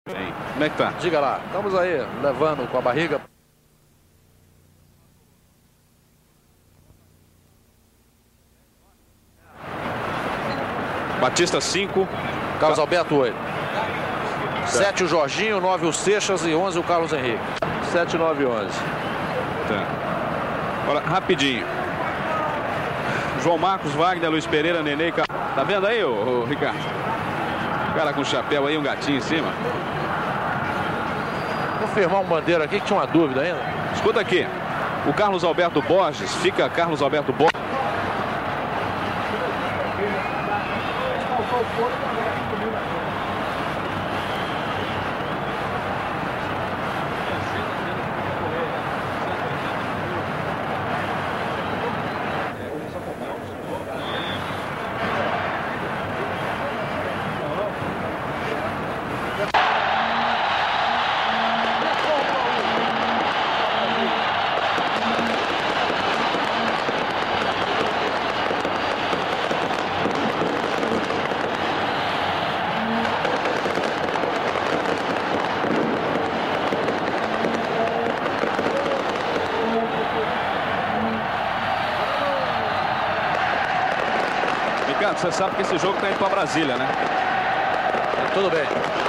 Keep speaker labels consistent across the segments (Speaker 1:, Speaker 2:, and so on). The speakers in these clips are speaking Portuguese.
Speaker 1: Bem, como é que tá?
Speaker 2: Diga lá, estamos aí levando com a barriga.
Speaker 1: Batista 5.
Speaker 2: Carlos Alberto 8. 7 o Jorginho, 9 o Seixas e 11 o Carlos Henrique. 7, 9 e 11.
Speaker 1: Tá. Olha, rapidinho. João Marcos, Wagner, Luiz Pereira, Nenê. Tá vendo aí, ô Ricardo? O cara com chapéu aí, um gatinho em cima.
Speaker 2: Vou firmar um bandeira aqui que tinha uma dúvida ainda.
Speaker 1: Escuta aqui. O Carlos Alberto Borges, fica Carlos Alberto Borges. Ricardo, você sabe que esse jogo está indo para Brasília, né?
Speaker 2: Tudo bem.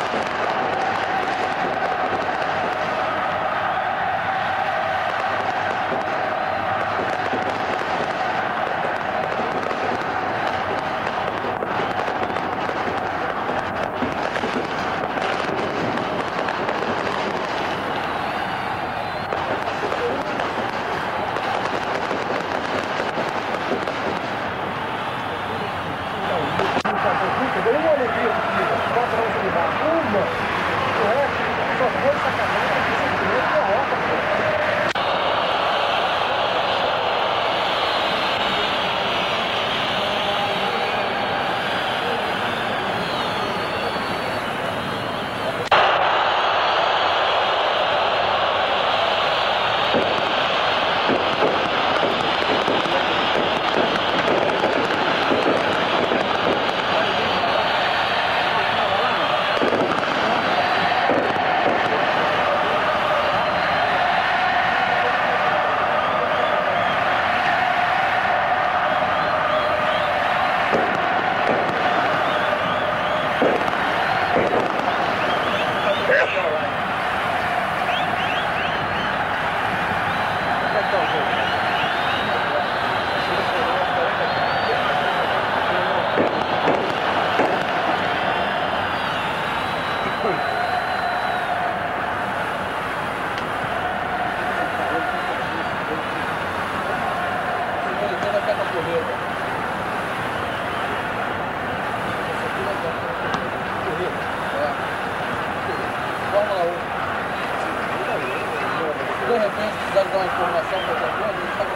Speaker 2: De repente, precisar dar uma informação para outra coisa, a gente está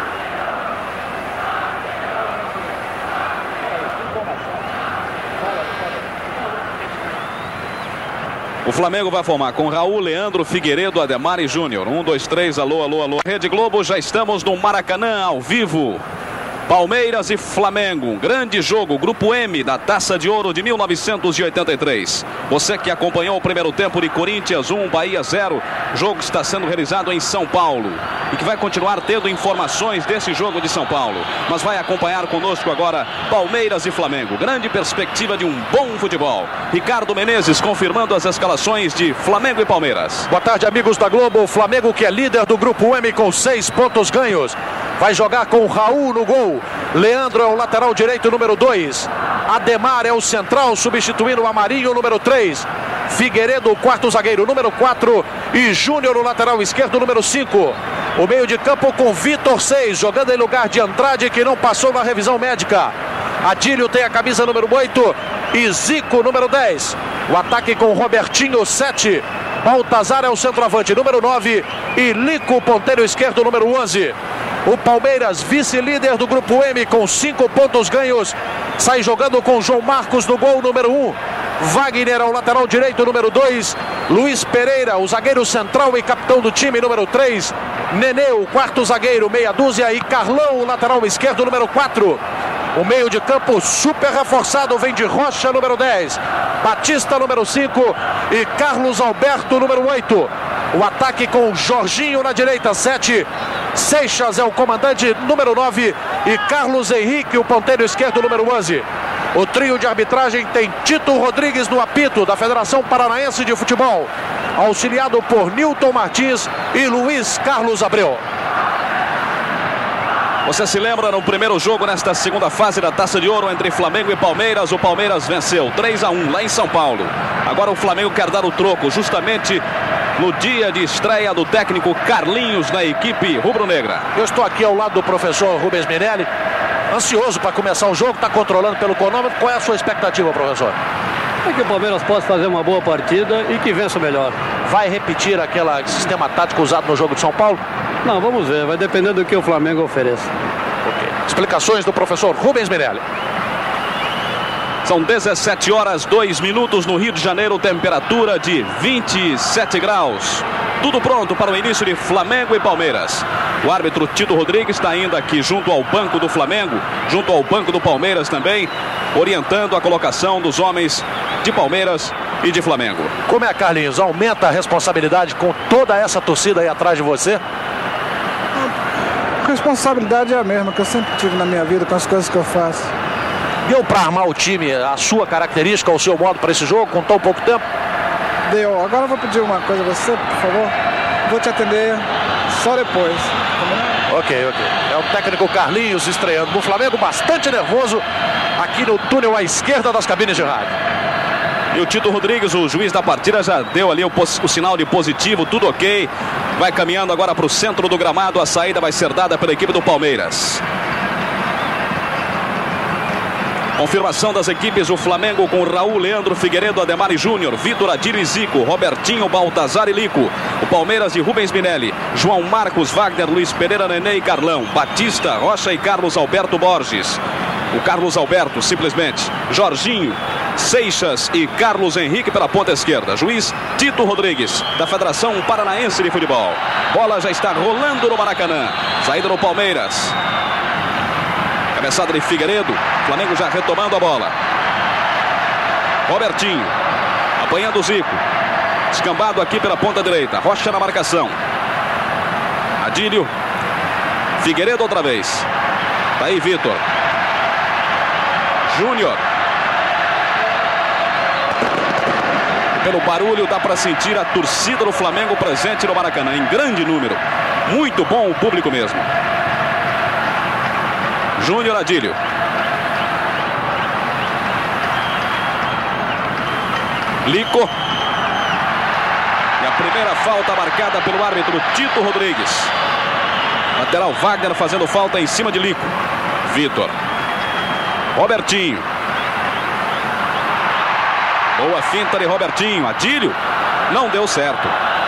Speaker 1: O Flamengo vai formar com Raul, Leandro, Figueiredo, Ademar e Júnior. 1, 2, 3, alô, alô, alô. Rede Globo, já estamos no Maracanã, ao vivo. Palmeiras e Flamengo, um grande jogo, Grupo M da Taça de Ouro de 1983. Você que acompanhou o primeiro tempo de Corinthians 1, Bahia 0, jogo que está sendo realizado em São Paulo e que vai continuar tendo informações desse jogo de São Paulo. Mas vai acompanhar conosco agora Palmeiras e Flamengo, grande perspectiva de um bom futebol. Ricardo Menezes confirmando as escalações de Flamengo e Palmeiras.
Speaker 2: Boa tarde, amigos da Globo. O Flamengo, que é líder do Grupo M com 6 pontos ganhos, vai jogar com Raul no gol. Leandro é o lateral direito, número 2. Ademar é o central, substituindo o Amarinho, número 3. Figueiredo, o quarto zagueiro, número 4. E Júnior, o lateral esquerdo, número 5. O meio de campo com Vitor 6, jogando em lugar de Andrade, que não passou na revisão médica. Adílio tem a camisa número 8 e Zico, número 10. O ataque com Robertinho, 7. Baltazar é o centroavante, número 9. E Lico, ponteiro esquerdo, número 11. O Palmeiras, vice-líder do Grupo M, com 5 pontos ganhos, sai jogando com João Marcos no gol, número 1. Wagner é o lateral direito, número 2. Luiz Pereira, o zagueiro central e capitão do time, número 3. Nenê, o quarto zagueiro, meia dúzia. E Carlão, o lateral esquerdo, número 4. O meio de campo super reforçado vem de Rocha, número 10. Batista, número 5, e Carlos Alberto, número 8. O ataque com Jorginho na direita, 7. Seixas é o comandante, número 9. E Carlos Henrique, o ponteiro esquerdo, número 11. O trio de arbitragem tem Tito Rodrigues no apito, da Federação Paranaense de Futebol, auxiliado por Nilton Martins e Luiz Carlos Abreu.
Speaker 1: Você se lembra no primeiro jogo nesta segunda fase da Taça de Ouro entre Flamengo e Palmeiras? O Palmeiras venceu 3-1 lá em São Paulo. Agora o Flamengo quer dar o troco justamente no dia de estreia do técnico Carlinhos na equipe rubro-negra.
Speaker 2: Eu estou aqui ao lado do professor Rubens Minelli, ansioso para começar o jogo, está controlando pelo cronômetro. Qual é a sua expectativa, professor?
Speaker 3: É que o Palmeiras possa fazer uma boa partida e que vença melhor.
Speaker 2: Vai repetir aquele sistema tático usado no jogo de São Paulo?
Speaker 3: Não, vamos ver, vai depender do que o Flamengo ofereça.
Speaker 2: Ok. Explicações do professor Rubens Minelli.
Speaker 1: São 17 horas 2 minutos no Rio de Janeiro, temperatura de 27 graus. Tudo pronto para o início de Flamengo e Palmeiras. O árbitro Tito Rodrigues está ainda aqui junto ao banco do Flamengo, junto ao banco do Palmeiras também, orientando a colocação dos homens de Palmeiras e de Flamengo.
Speaker 2: Como é, Carlinhos? Aumenta a responsabilidade com toda essa torcida aí atrás de você?
Speaker 4: A responsabilidade é a mesma que eu sempre tive na minha vida com as coisas que eu faço.
Speaker 2: Deu para armar o time, a sua característica, o seu modo para esse jogo, com tão pouco tempo?
Speaker 4: Deu. Agora eu vou pedir uma coisa a você, por favor. Vou te atender só depois.
Speaker 2: Ok. É o técnico Carlinhos estreando no Flamengo, bastante nervoso aqui no túnel à esquerda das cabines de rádio.
Speaker 1: E o Tito Rodrigues, o juiz da partida, já deu ali o sinal de positivo, tudo ok. Vai caminhando agora para o centro do gramado. A saída vai ser dada pela equipe do Palmeiras. Confirmação das equipes: o Flamengo com Raul, Leandro, Figueiredo, Ademar e Júnior, Vitor, Adílio e Zico, Robertinho, Baltazar e Lico. O Palmeiras de Rubens Minelli, João Marcos, Wagner, Luiz Pereira, Nenê e Carlão, Batista, Rocha e Carlos Alberto Borges. O Carlos Alberto, simplesmente. Jorginho, Seixas e Carlos Henrique pela ponta esquerda. Juiz Tito Rodrigues, da Federação Paranaense de Futebol. Bola já está rolando no Maracanã. Saída no Palmeiras. Cabeçada de Figueiredo. Flamengo já retomando a bola. Robertinho. Apanhando o Zico. Escambado aqui pela ponta direita. Rocha na marcação. Adílio. Figueiredo outra vez. Tá aí Vitor. Júnior. Pelo barulho dá para sentir a torcida do Flamengo presente no Maracanã em grande número. Muito bom o público mesmo. Júnior, Adílio. Lico. E a primeira falta marcada pelo árbitro Tito Rodrigues. Lateral Wagner fazendo falta em cima de Lico. Vitor. Robertinho. Boa finta de Robertinho. Adílio. Não deu certo.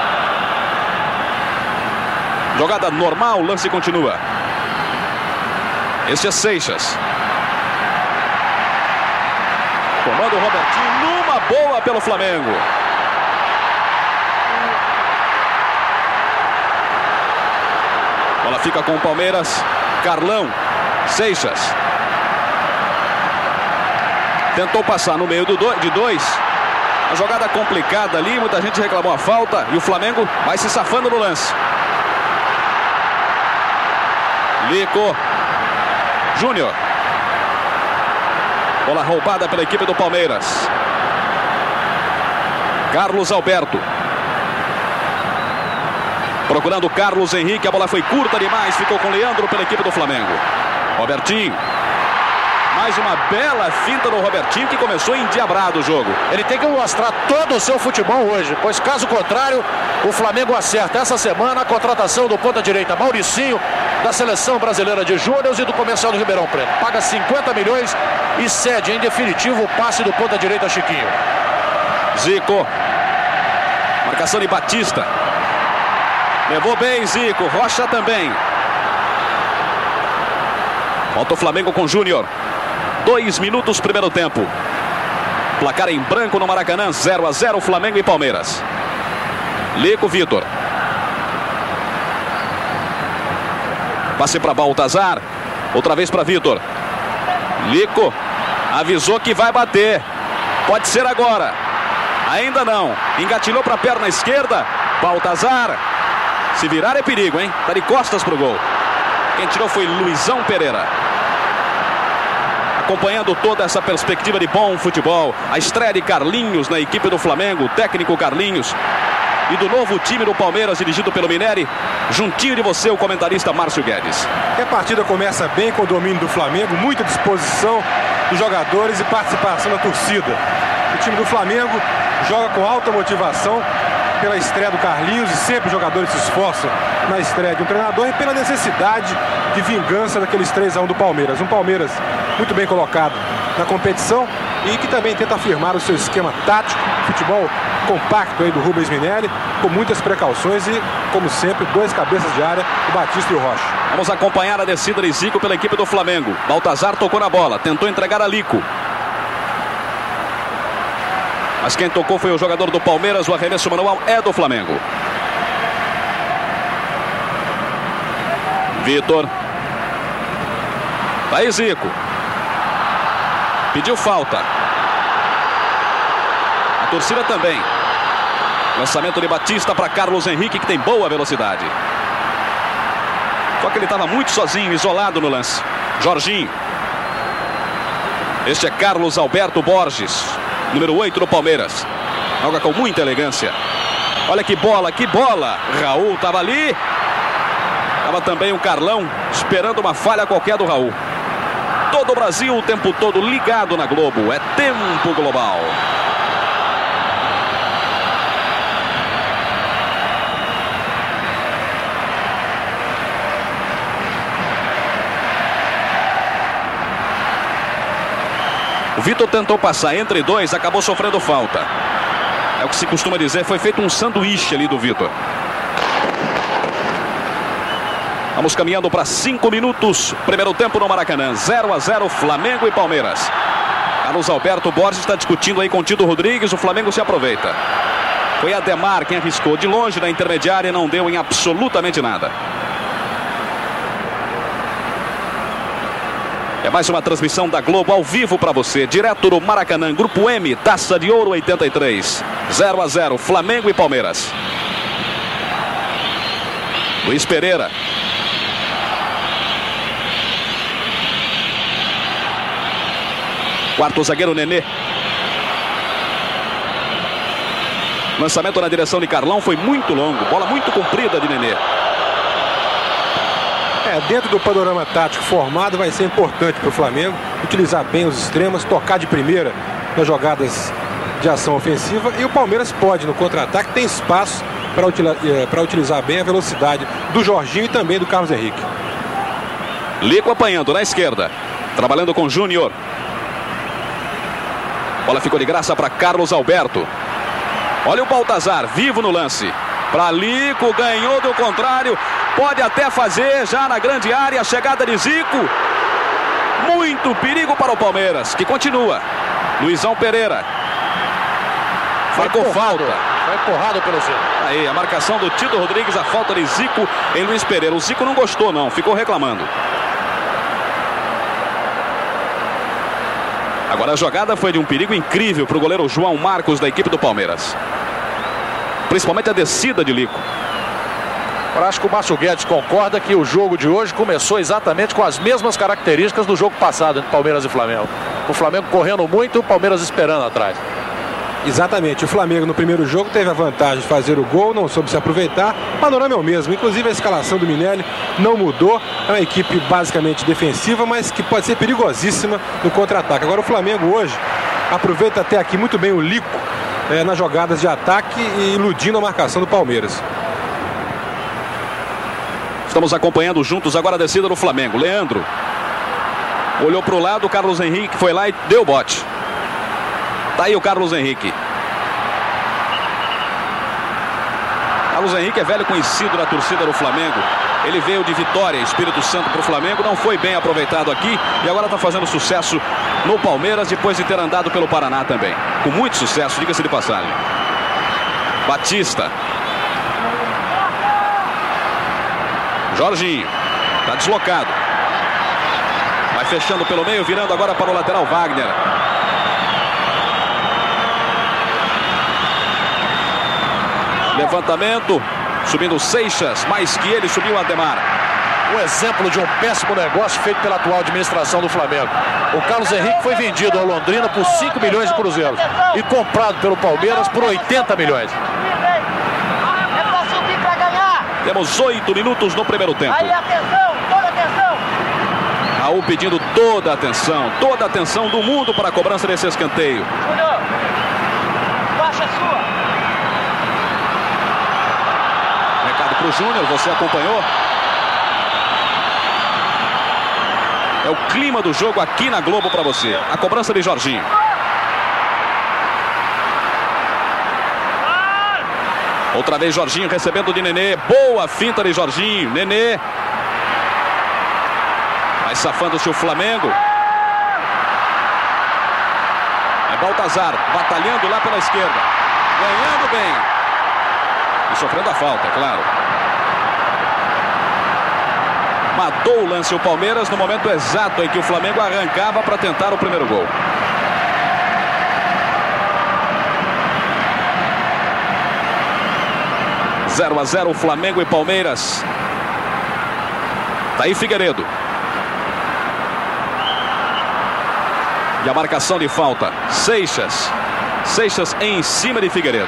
Speaker 1: Jogada normal, o lance continua. Este é Seixas. Comando o Robertinho numa boa pelo Flamengo. Bola fica com o Palmeiras. Carlão. Seixas. Tentou passar no meio de dois. A jogada complicada ali. Muita gente reclamou a falta. E o Flamengo vai se safando no lance. Lico. Júnior. Bola roubada pela equipe do Palmeiras. Carlos Alberto. Procurando Carlos Henrique. A bola foi curta demais. Ficou com Leandro pela equipe do Flamengo. Robertinho. Mais uma bela finta do Robertinho, que começou endiabrado o jogo.
Speaker 2: Ele tem que mostrar todo o seu futebol hoje, pois caso contrário, o Flamengo acerta essa semana a contratação do ponta-direita Mauricinho, da Seleção Brasileira de Júniors e do Comercial do Ribeirão Preto. Paga 50 milhões e cede em definitivo o passe do ponta-direita Chiquinho.
Speaker 1: Zico. Marcação de Batista. Levou bem Zico. Rocha também. Volta o Flamengo com Júnior. 2 minutos, primeiro tempo. Placar em branco no Maracanã, 0-0, Flamengo e Palmeiras. Lico, Vitor. Passe para Baltazar. Outra vez para Vitor. Lico. Avisou que vai bater. Pode ser agora. Ainda não. Engatilhou para a perna esquerda. Baltazar. Se virar é perigo, hein? Tá de costas pro gol. Quem tirou foi Luizão Pereira. Acompanhando toda essa perspectiva de bom futebol. A estreia de Carlinhos na equipe do Flamengo. O técnico Carlinhos. E do novo time do Palmeiras, dirigido pelo Minelli. Juntinho de você, o comentarista Márcio Guedes.
Speaker 5: E a partida começa bem com o domínio do Flamengo. Muita disposição dos jogadores e participação da torcida. O time do Flamengo joga com alta motivação pela estreia do Carlinhos, e sempre os jogadores se esforçam na estreia de um treinador, e pela necessidade de vingança daqueles 3-1 do Palmeiras. Um Palmeiras muito bem colocado na competição e que também tenta afirmar o seu esquema tático, futebol compacto aí do Rubens Minelli, com muitas precauções e, como sempre, 2 cabeças de área, o Batista e o Rocha.
Speaker 1: Vamos acompanhar a descida de Zico pela equipe do Flamengo. Baltazar tocou na bola, tentou entregar a Lico. Mas quem tocou foi o jogador do Palmeiras. O arremesso manual é do Flamengo. Vitor. Tá aí Zico. Pediu falta. A torcida também. Lançamento de Batista para Carlos Henrique, que tem boa velocidade. Só que ele estava muito sozinho, isolado no lance. Jorginho. Este é Carlos Alberto Borges, número 8 do Palmeiras. Joga com muita elegância. Olha que bola, que bola. Raul estava ali. Estava também o Carlão, esperando uma falha qualquer do Raul. Todo o Brasil o tempo todo ligado na Globo. É tempo global. O Vitor tentou passar entre 2, acabou sofrendo falta. É o que se costuma dizer, foi feito um sanduíche ali do Vitor. Vamos caminhando para 5 minutos. Primeiro tempo no Maracanã. 0-0 Flamengo e Palmeiras. Carlos Alberto Borges está discutindo aí com Tito Rodrigues. O Flamengo se aproveita. Foi Ademar quem arriscou de longe na intermediária e não deu em absolutamente nada. É mais uma transmissão da Globo ao vivo para você, direto do Maracanã, Grupo M, Taça de Ouro 83. 0-0, Flamengo e Palmeiras. Luiz Pereira. Quarto zagueiro Nenê. Lançamento na direção de Carlão foi muito longo, bola muito comprida de Nenê.
Speaker 5: Dentro do panorama tático formado, vai ser importante para o Flamengo utilizar bem os extremos, tocar de primeira nas jogadas de ação ofensiva, e o Palmeiras pode, no contra-ataque, tem espaço para utilizar bem a velocidade do Jorginho e também do Carlos Henrique.
Speaker 1: Lico apanhando na esquerda, trabalhando com Júnior. Bola ficou de graça para Carlos Alberto. Olha o Baltazar, vivo no lance. Para Lico, ganhou do contrário. Pode até fazer já na grande área a chegada de Zico. Muito perigo para o Palmeiras, que continua. Luizão Pereira. Marcou falta.
Speaker 2: Foi empurrado pelo Zico.
Speaker 1: Aí, a marcação do Tito Rodrigues, a falta de Zico em Luiz Pereira. O Zico não gostou não, ficou reclamando. Agora a jogada foi de um perigo incrível para o goleiro João Marcos da equipe do Palmeiras. Principalmente a descida de Lico.
Speaker 2: Eu acho que o Márcio Guedes concorda que o jogo de hoje começou exatamente com as mesmas características do jogo passado entre Palmeiras e Flamengo. O Flamengo correndo muito, o Palmeiras esperando atrás.
Speaker 5: Exatamente, o Flamengo no primeiro jogo teve a vantagem de fazer o gol, não soube se aproveitar. O panorama é o mesmo, inclusive a escalação do Minelli não mudou. É uma equipe basicamente defensiva, mas que pode ser perigosíssima no contra-ataque. Agora o Flamengo hoje aproveita até aqui muito bem o Lico nas jogadas de ataque e iludindo a marcação do Palmeiras.
Speaker 1: Estamos acompanhando juntos agora a descida do Flamengo. Leandro olhou para o lado, o Carlos Henrique foi lá e deu bote. Tá aí o Carlos Henrique. Carlos Henrique é velho conhecido da torcida do Flamengo. Ele veio de Vitória, Espírito Santo, para o Flamengo. Não foi bem aproveitado aqui e agora está fazendo sucesso no Palmeiras, depois de ter andado pelo Paraná também. Com muito sucesso, diga-se de passagem. Batista. Jorginho. Está deslocado. Vai fechando pelo meio, virando agora para o lateral Wagner. Levantamento, subindo Seixas, mais que ele subiu o Ademar.
Speaker 2: Um exemplo de um péssimo negócio feito pela atual administração do Flamengo. O Carlos Henrique foi vendido ao Londrina por 5 milhões de cruzeiros e comprado pelo Palmeiras por 80 milhões.
Speaker 6: É pra subir pra ganhar.
Speaker 1: Temos 8 minutos no primeiro tempo.
Speaker 6: Aí atenção, toda atenção.
Speaker 1: Raul pedindo toda a atenção do mundo para a cobrança desse escanteio.
Speaker 6: Júnior, baixa a sua.
Speaker 1: Recado para o Júnior, você acompanhou? É o clima do jogo aqui na Globo para você. A cobrança de Jorginho. Outra vez Jorginho recebendo de Nenê. Boa finta de Jorginho. Nenê. Vai safando-se o Flamengo. É Baltazar batalhando lá pela esquerda. Ganhando bem. E sofrendo a falta, é claro. Matou o lance o Palmeiras no momento exato em que o Flamengo arrancava para tentar o primeiro gol. Zero a 0 Flamengo e Palmeiras. Tá aí Figueiredo. E a marcação de falta. Seixas. Seixas em cima de Figueiredo.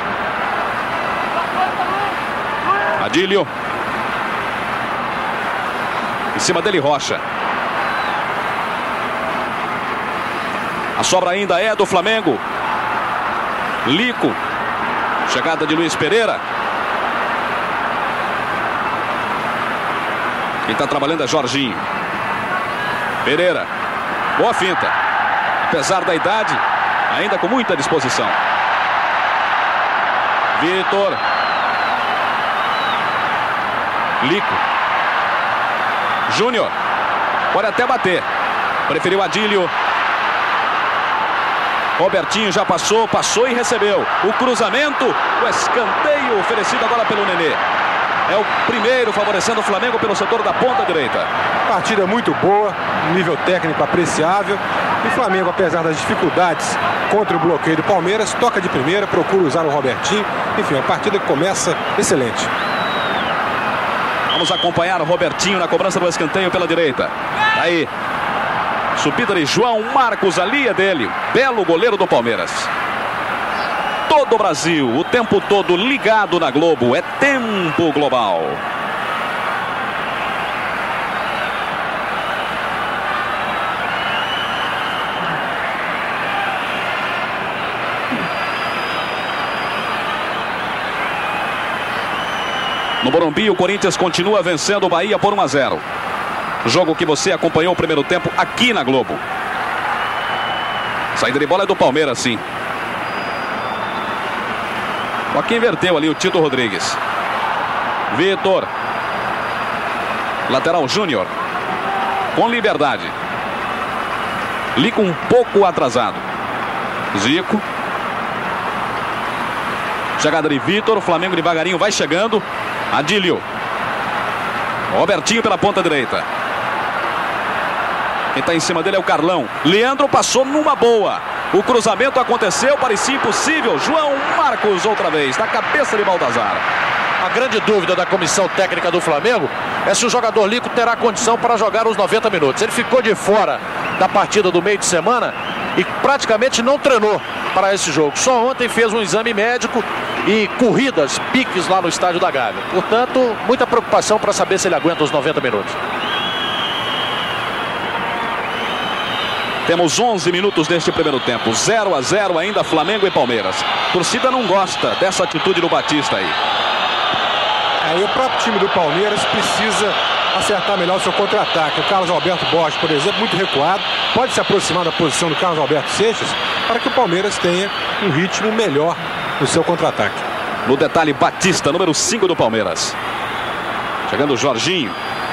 Speaker 1: Adílio. Em cima dele Rocha. A sobra ainda é do Flamengo. Lico. Chegada de Luiz Pereira. Quem está trabalhando é Jorginho. Pereira. Boa finta. Apesar da idade, ainda com muita disposição. Vitor. Lico. Júnior. Pode até bater. Preferiu Adílio. Robertinho já passou e recebeu. O cruzamento, o escanteio oferecido agora pelo Nenê. É o primeiro favorecendo o Flamengo pelo setor da ponta direita.
Speaker 5: Partida muito boa, nível técnico apreciável. E o Flamengo, apesar das dificuldades contra o bloqueio do Palmeiras, toca de primeira, procura usar o Robertinho. Enfim, a partida que começa excelente.
Speaker 1: Vamos acompanhar o Robertinho na cobrança do escanteio pela direita. Aí, subida de João Marcos, ali é dele. Belo goleiro do Palmeiras. Todo o Brasil, o tempo todo ligado na Globo. É tempo global. No Morumbi, o Corinthians continua vencendo o Bahia por 1 a 0. Jogo que você acompanhou o primeiro tempo aqui na Globo. Saída de bola é do Palmeiras, sim. Só que inverteu ali o Tito Rodrigues. Vitor. Lateral Júnior. Com liberdade. Lico um pouco atrasado. Zico. Chegada de Vitor. O Flamengo devagarinho vai chegando. Adílio. Robertinho pela ponta direita. Quem está em cima dele é o Carlão. Leandro passou numa boa. O cruzamento aconteceu, parecia impossível. João Marcos outra vez, na cabeça de Baltazar.
Speaker 2: A grande dúvida da comissão técnica do Flamengo é se o jogador Lico terá condição para jogar os 90 minutos. Ele ficou de fora da partida do meio de semana e praticamente não treinou para esse jogo. Só ontem fez um exame médico e corridas, piques lá no estádio da Gávea. Portanto, muita preocupação para saber se ele aguenta os 90 minutos.
Speaker 1: Temos 11 minutos deste primeiro tempo. 0 a 0 ainda Flamengo e Palmeiras. A torcida não gosta dessa atitude do Batista aí.
Speaker 5: E o próprio time do Palmeiras precisa acertar melhor o seu contra-ataque. O Carlos Alberto Borges, por exemplo, muito recuado. Pode se aproximar da posição do Carlos Alberto Seixas para que o Palmeiras tenha um ritmo melhor no seu contra-ataque.
Speaker 1: No detalhe, Batista, número 5 do Palmeiras. Chegando o Jorginho.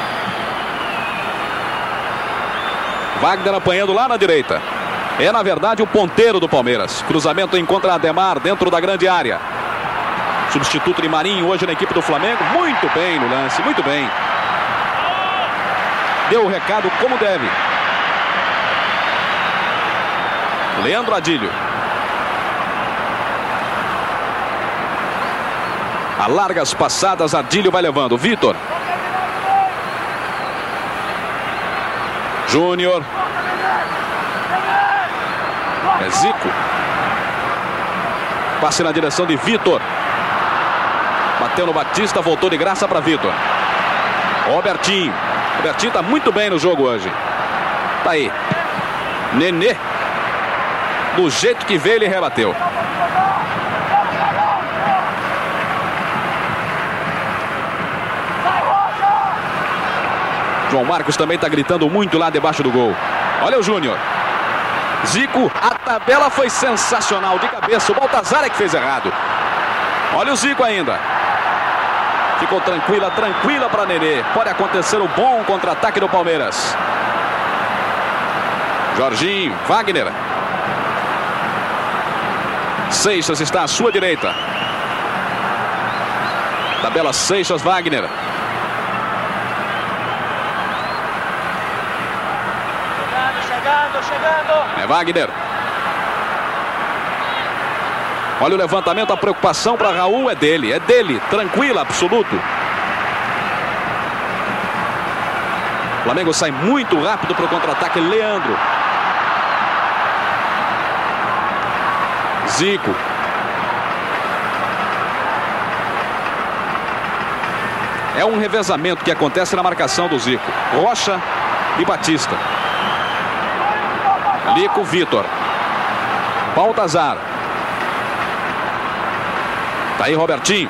Speaker 1: Wagner apanhando lá na direita. É, na verdade, o ponteiro do Palmeiras. Cruzamento encontra Ademar dentro da grande área. Substituto de Marinho hoje na equipe do Flamengo. Muito bem no lance, muito bem. Deu o recado como deve. Leandro Adílio. A largas passadas, Adílio vai levando. Vitor. Júnior. É Zico. Passe na direção de Vitor. Bateu no Batista, voltou de graça para Vitor. Robertinho. Robertinho está muito bem no jogo hoje. Tá aí. Nenê. Do jeito que veio, ele rebateu. João Marcos também está gritando muito lá debaixo do gol. Olha o Júnior. Zico, a tabela foi sensacional de cabeça. O Baltazar é que fez errado. Olha o Zico ainda. Ficou tranquila para Nenê. Pode acontecer o bom contra-ataque do Palmeiras. Jorginho, Wagner. Seixas está à sua direita. Tabela Seixas, Wagner.
Speaker 6: Chegando.
Speaker 1: É Wagner. Olha o levantamento, a preocupação para Raul é dele, tranquila, absoluto. O Flamengo sai muito rápido para o contra-ataque. Leandro. Zico. É um revezamento que acontece na marcação do Zico. Rocha e Batista. Lico, Vitor. Baltazar. Tá aí Robertinho.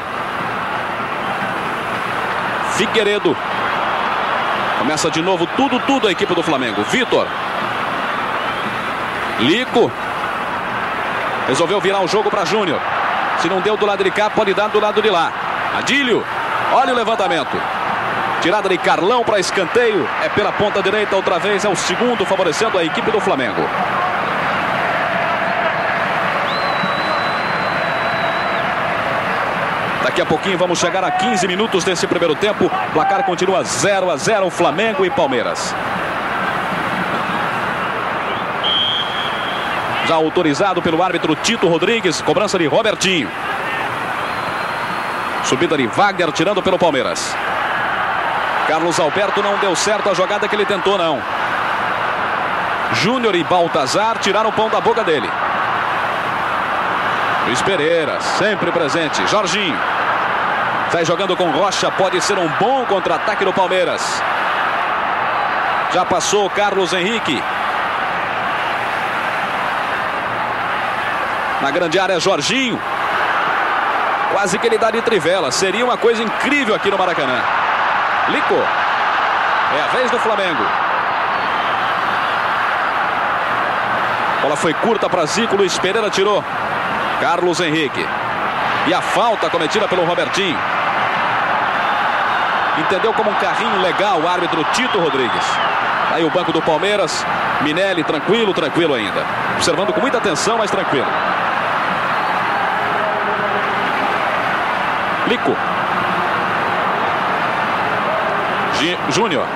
Speaker 1: Figueiredo. Começa de novo tudo a equipe do Flamengo. Vitor. Lico. Resolveu virar o jogo para Júnior. Se não deu do lado de cá, pode dar do lado de lá. Adílio. Olha o levantamento. Tirada de Carlão para escanteio. É pela ponta direita outra vez. É o segundo favorecendo a equipe do Flamengo. Daqui a pouquinho vamos chegar a 15 minutos desse primeiro tempo. O placar continua 0-0, Flamengo e Palmeiras. Já autorizado pelo árbitro Tito Rodrigues. Cobrança de Robertinho. Subida de Wagner tirando pelo Palmeiras. Carlos Alberto não deu certo a jogada que ele tentou, não. Júnior e Baltazar tiraram o pão da boca dele. Luiz Pereira, sempre presente. Jorginho. Sai jogando com Rocha. Pode ser um bom contra-ataque do Palmeiras. Já passou Carlos Henrique. Na grande área, Jorginho. Quase que ele dá de trivela. Seria uma coisa incrível aqui no Maracanã. Lico. É a vez do Flamengo. Bola foi curta para Zico. Luiz Pereira tirou. Carlos Henrique. E a falta cometida pelo Robertinho. Entendeu como um carrinho legal o árbitro Tito Rodrigues. Aí o banco do Palmeiras. Minelli tranquilo ainda. Observando com muita atenção, mas tranquilo. Lico. Júnior.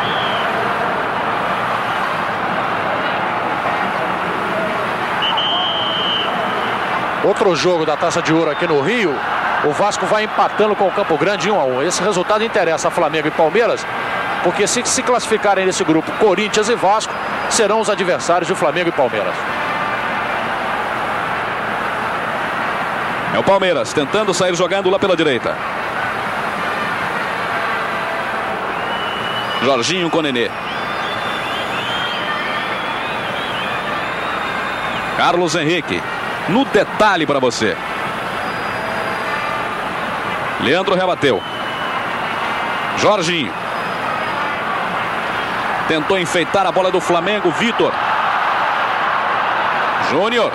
Speaker 2: Outro jogo da Taça de Ouro aqui no Rio. O Vasco vai empatando com o Campo Grande 1-1. Esse resultado interessa a Flamengo e Palmeiras, porque se classificarem nesse grupo Corinthians e Vasco, serão os adversários de Flamengo e Palmeiras.
Speaker 1: É o Palmeiras tentando sair jogando lá pela direita. Jorginho com Nenê. Carlos Henrique. No detalhe para você. Leandro rebateu. Jorginho. Tentou enfeitar a bola do Flamengo. Vitor. Júnior.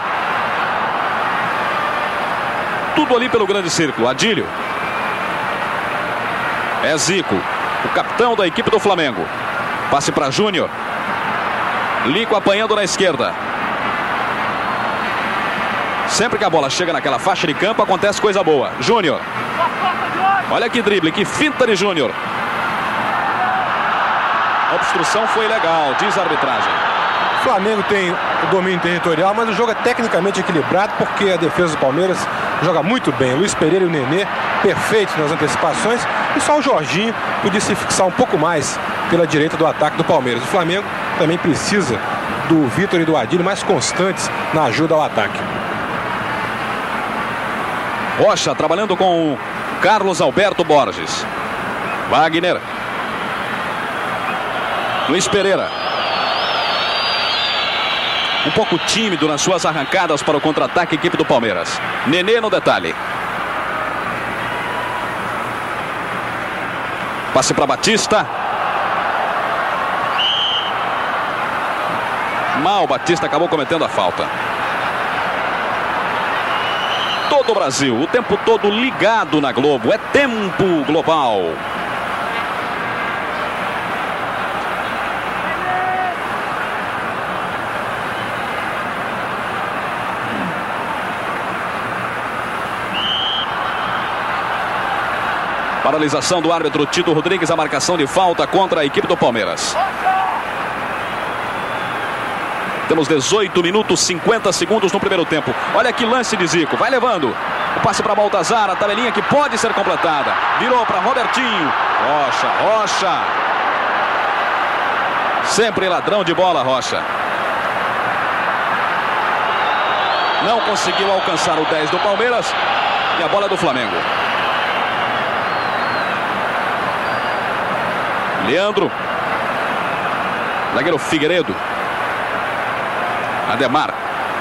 Speaker 1: Tudo ali pelo grande círculo. Adílio. É Zico, o capitão da equipe do Flamengo. Passe para Júnior. Lico apanhando na esquerda. Sempre que a bola chega naquela faixa de campo, acontece coisa boa. Júnior. Olha que drible, que finta de Júnior. A obstrução foi legal, diz a arbitragem.
Speaker 5: O Flamengo tem o domínio territorial, mas o jogo é tecnicamente equilibrado, porque a defesa do Palmeiras joga muito bem. Luiz Pereira e o Nenê perfeitos nas antecipações, e só o Jorginho podia se fixar um pouco mais pela direita do ataque do Palmeiras. O Flamengo também precisa do Vitor e do Adílio mais constantes na ajuda ao ataque.
Speaker 1: Rocha trabalhando com o Carlos Alberto Borges. Wagner. Luiz Pereira. Um pouco tímido nas suas arrancadas para o contra-ataque, equipe do Palmeiras. Nenê no detalhe. Passe para Batista. Mal, Batista acabou cometendo a falta. Todo o Brasil, o tempo todo ligado na Globo. É tempo global. Paralisação do árbitro Tito Rodrigues, a marcação de falta contra a equipe do Palmeiras. Temos 18 minutos 50 segundos no primeiro tempo. Olha que lance de Zico, vai levando. O passe para Baltazar, a tabelinha que pode ser completada. Virou para Robertinho. Rocha. Sempre ladrão de bola, Rocha. Não conseguiu alcançar o 10 do Palmeiras. E a bola é do Flamengo. Leandro. Zagueiro Figueiredo. Ademar.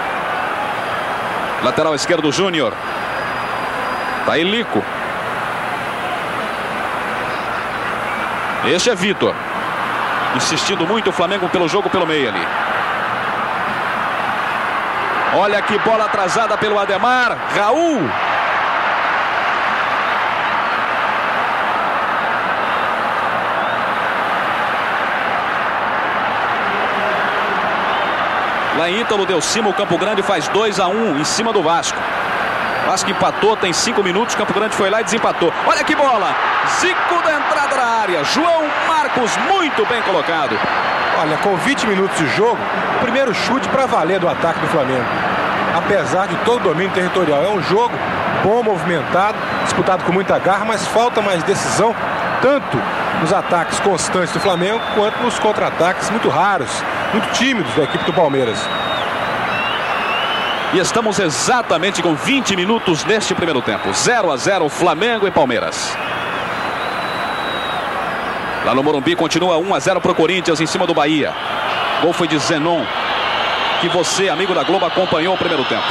Speaker 1: Lateral esquerdo, Júnior. Tá aí Lico. Este é Vitor. Insistindo muito o Flamengo pelo jogo pelo meio ali. Olha que bola atrasada pelo Ademar. Raul. Lá em Ítalo Del Cima, o Campo Grande faz 2-1 em cima do Vasco. Vasco empatou, tem 5 minutos, Campo Grande foi lá e desempatou. Olha que bola! Zico da entrada da área. João Marcos, muito bem colocado.
Speaker 5: Olha, com 20 minutos de jogo, o primeiro chute para valer do ataque do Flamengo. Apesar de todo o domínio territorial. É um jogo bom, movimentado, disputado com muita garra, mas falta mais decisão, tanto nos ataques constantes do Flamengo, quanto nos contra-ataques muito raros, muito tímidos da equipe do Palmeiras.
Speaker 1: E estamos exatamente com 20 minutos neste primeiro tempo. 0-0 Flamengo e Palmeiras. Lá no Morumbi continua 1-0 para o Corinthians em cima do Bahia. Gol foi de Zenon, que você, amigo da Globo, acompanhou o primeiro tempo.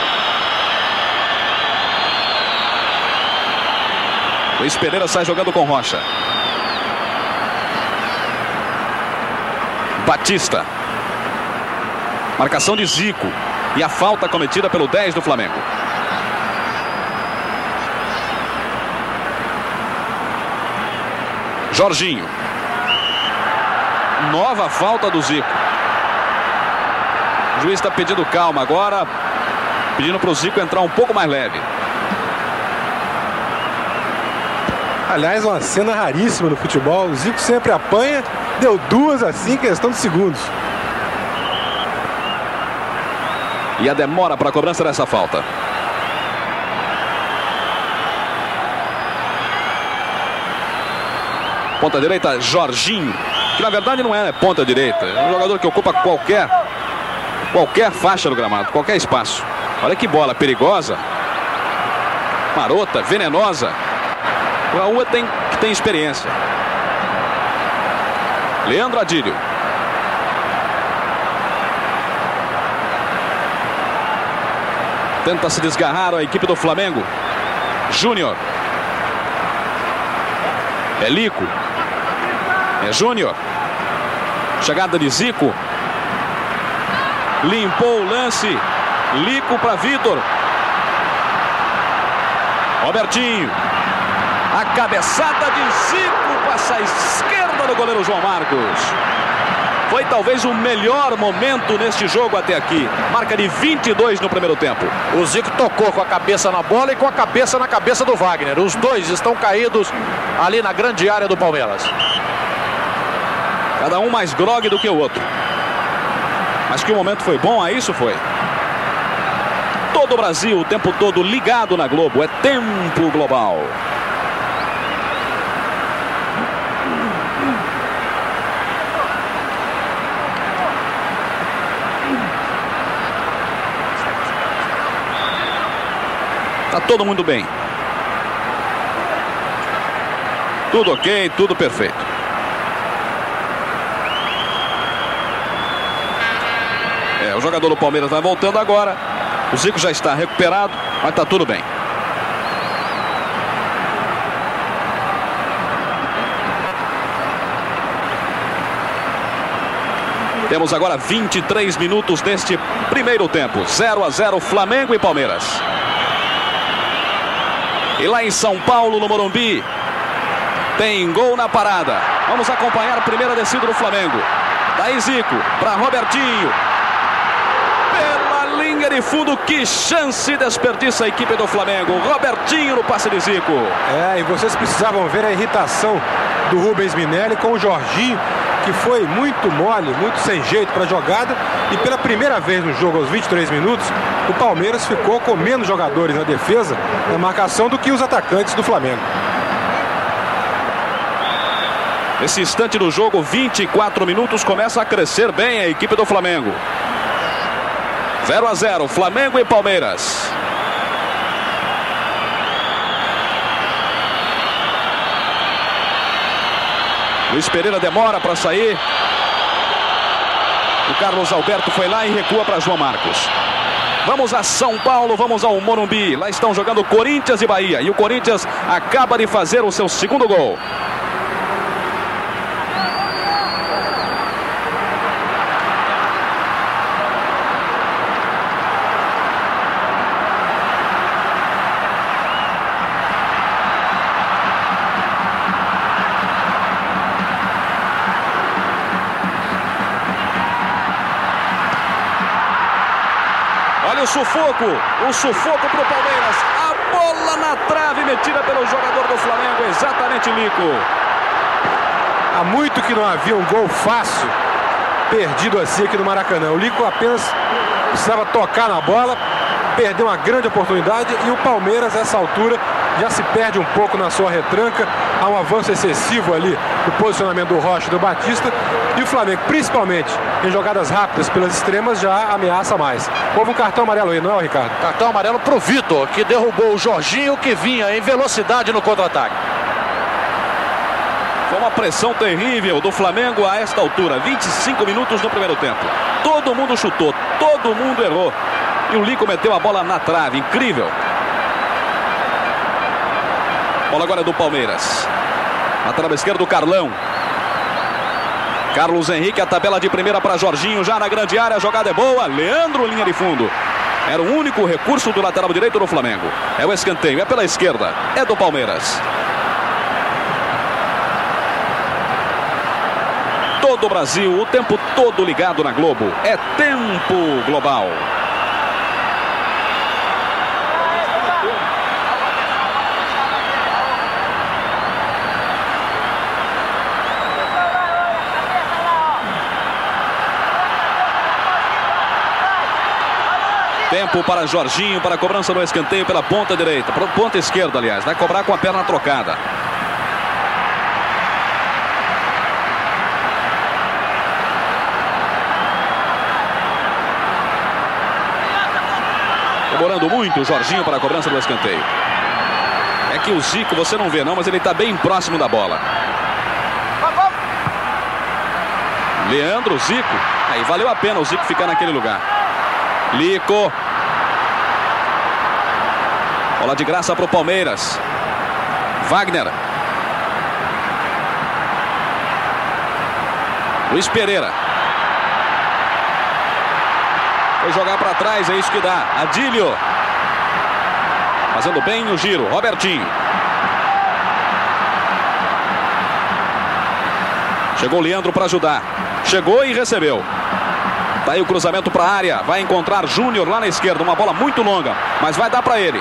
Speaker 1: Luiz Pereira sai jogando com Rocha. Batista. Marcação de Zico. E a falta cometida pelo 10 do Flamengo. Jorginho. Nova falta do Zico. O juiz está pedindo calma agora. Pedindo para o Zico entrar um pouco mais leve.
Speaker 5: Aliás, uma cena raríssima no futebol. O Zico sempre apanha. Deu duas assim em questão de segundos.
Speaker 1: E a demora para a cobrança dessa falta. Ponta direita, Jorginho. Que na verdade não é ponta direita. É um jogador que ocupa qualquer faixa do gramado, qualquer espaço. Olha que bola perigosa. Marota, venenosa. O Raul tem experiência. Leandro Adílio. Tenta se desgarrar a equipe do Flamengo. Júnior. É Lico. É Júnior. Chegada de Zico. Limpou o lance. Lico para Vitor. Robertinho. A cabeçada de Zico passa à esquerda do goleiro João Marcos. Foi talvez o melhor momento neste jogo até aqui. Marca de 22 no primeiro tempo.
Speaker 2: O Zico tocou com a cabeça na bola e com a cabeça na cabeça do Wagner. Os dois estão caídos ali na grande área do Palmeiras.
Speaker 1: Cada um mais grogue do que o outro. Mas que o momento foi bom, a isso foi. Todo o Brasil, o tempo todo ligado na Globo. É tempo global. Tá todo mundo bem. Tudo ok, tudo perfeito. O jogador do Palmeiras vai voltando agora. O Zico já está recuperado, mas tá tudo bem. Temos agora 23 minutos deste primeiro tempo. 0-0 Flamengo e Palmeiras. E lá em São Paulo, no Morumbi, tem gol na parada. Vamos acompanhar a primeira descida do Flamengo. Daí Zico para Robertinho. Pela linha de fundo, que chance desperdiça a equipe do Flamengo. Robertinho no passe de Zico.
Speaker 5: E vocês precisavam ver a irritação do Rubens Minelli com o Jorginho, que foi muito mole, muito sem jeito para a jogada. E pela primeira vez no jogo, aos 23 minutos, o Palmeiras ficou com menos jogadores na defesa, na marcação, do que os atacantes do Flamengo.
Speaker 1: Nesse instante do jogo, 24 minutos, começa a crescer bem a equipe do Flamengo. 0-0, Flamengo e Palmeiras. Luiz Pereira demora para sair. O Carlos Alberto foi lá e recua para João Marcos. Vamos a São Paulo, vamos ao Morumbi. Lá estão jogando Corinthians e Bahia. E o Corinthians acaba de fazer o seu segundo gol. Olha o sufoco para o Palmeiras. A bola na trave metida pelo jogador do Flamengo, exatamente Lico.
Speaker 5: Há muito que não havia um gol fácil perdido assim aqui no Maracanã. O Lico apenas precisava tocar na bola, perdeu uma grande oportunidade, e o Palmeiras, a essa altura, já se perde um pouco na sua retranca. Há um avanço excessivo ali no posicionamento do Rocha e do Batista, e o Flamengo, principalmente em jogadas rápidas pelas extremas, já ameaça mais. Houve um cartão amarelo aí, não é, Ricardo?
Speaker 2: Cartão amarelo pro Vitor, que derrubou o Jorginho, que vinha em velocidade no contra-ataque.
Speaker 1: Foi uma pressão terrível do Flamengo a esta altura. 25 minutos no primeiro tempo. Todo mundo chutou, todo mundo errou. E o Lico meteu a bola na trave, incrível. Bola agora do Palmeiras. Na trave esquerda do Carlão. Carlos Henrique, a tabela de primeira para Jorginho, já na grande área, a jogada é boa. Leandro, linha de fundo. Era o único recurso do lateral direito do Flamengo. É o escanteio, é pela esquerda, é do Palmeiras. Todo o Brasil, o tempo todo ligado na Globo. É tempo global. Tempo para Jorginho, para a cobrança do escanteio pela ponta direita, para a ponta esquerda, aliás. Vai cobrar com a perna trocada. Demorando muito o Jorginho para a cobrança do escanteio. É que o Zico, você não vê não, mas ele está bem próximo da bola. Leandro, Zico. Aí valeu a pena o Zico ficar naquele lugar. Lico. Bola de graça para o Palmeiras. Wagner. Luiz Pereira. Foi jogar para trás, é isso que dá. Adílio. Fazendo bem o giro. Robertinho. Chegou o Leandro para ajudar. Chegou e recebeu. Tá aí o cruzamento para a área. Vai encontrar Júnior lá na esquerda. Uma bola muito longa, mas vai dar para ele.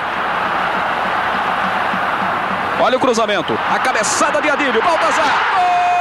Speaker 1: Olha o cruzamento. A cabeçada de Adílio. Baltazar.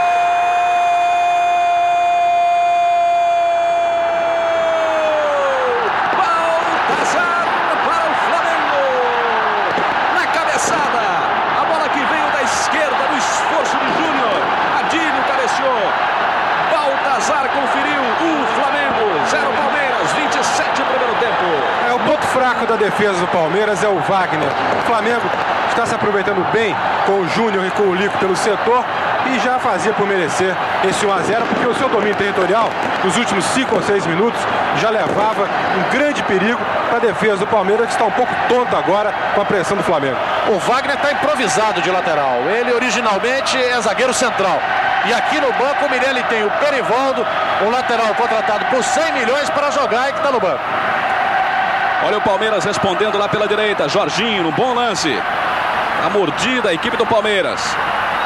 Speaker 1: Baltazar para o Flamengo. Na cabeçada. A bola que veio da esquerda no esforço de Júnior. Adílio cabeceou. Baltazar conferiu. O Flamengo. 0 Palmeiras. 27 no primeiro tempo.
Speaker 5: É o ponto fraco da na defesa do Palmeiras é o Wagner. O Flamengo está se aproveitando bem com o Júnior e com o Lico pelo setor e já fazia por merecer esse 1-0, porque o seu domínio territorial nos últimos 5 ou 6 minutos já levava um grande perigo para a defesa do Palmeiras, que está um pouco tonto agora com a pressão do Flamengo.
Speaker 2: O Wagner está improvisado de lateral. Ele originalmente é zagueiro central. E aqui no banco o Mirelli tem o Perivaldo, um lateral contratado por 100 milhões para jogar e que está no banco.
Speaker 1: Olha o Palmeiras respondendo lá pela direita. Jorginho, no bom lance. A mordida, a equipe do Palmeiras.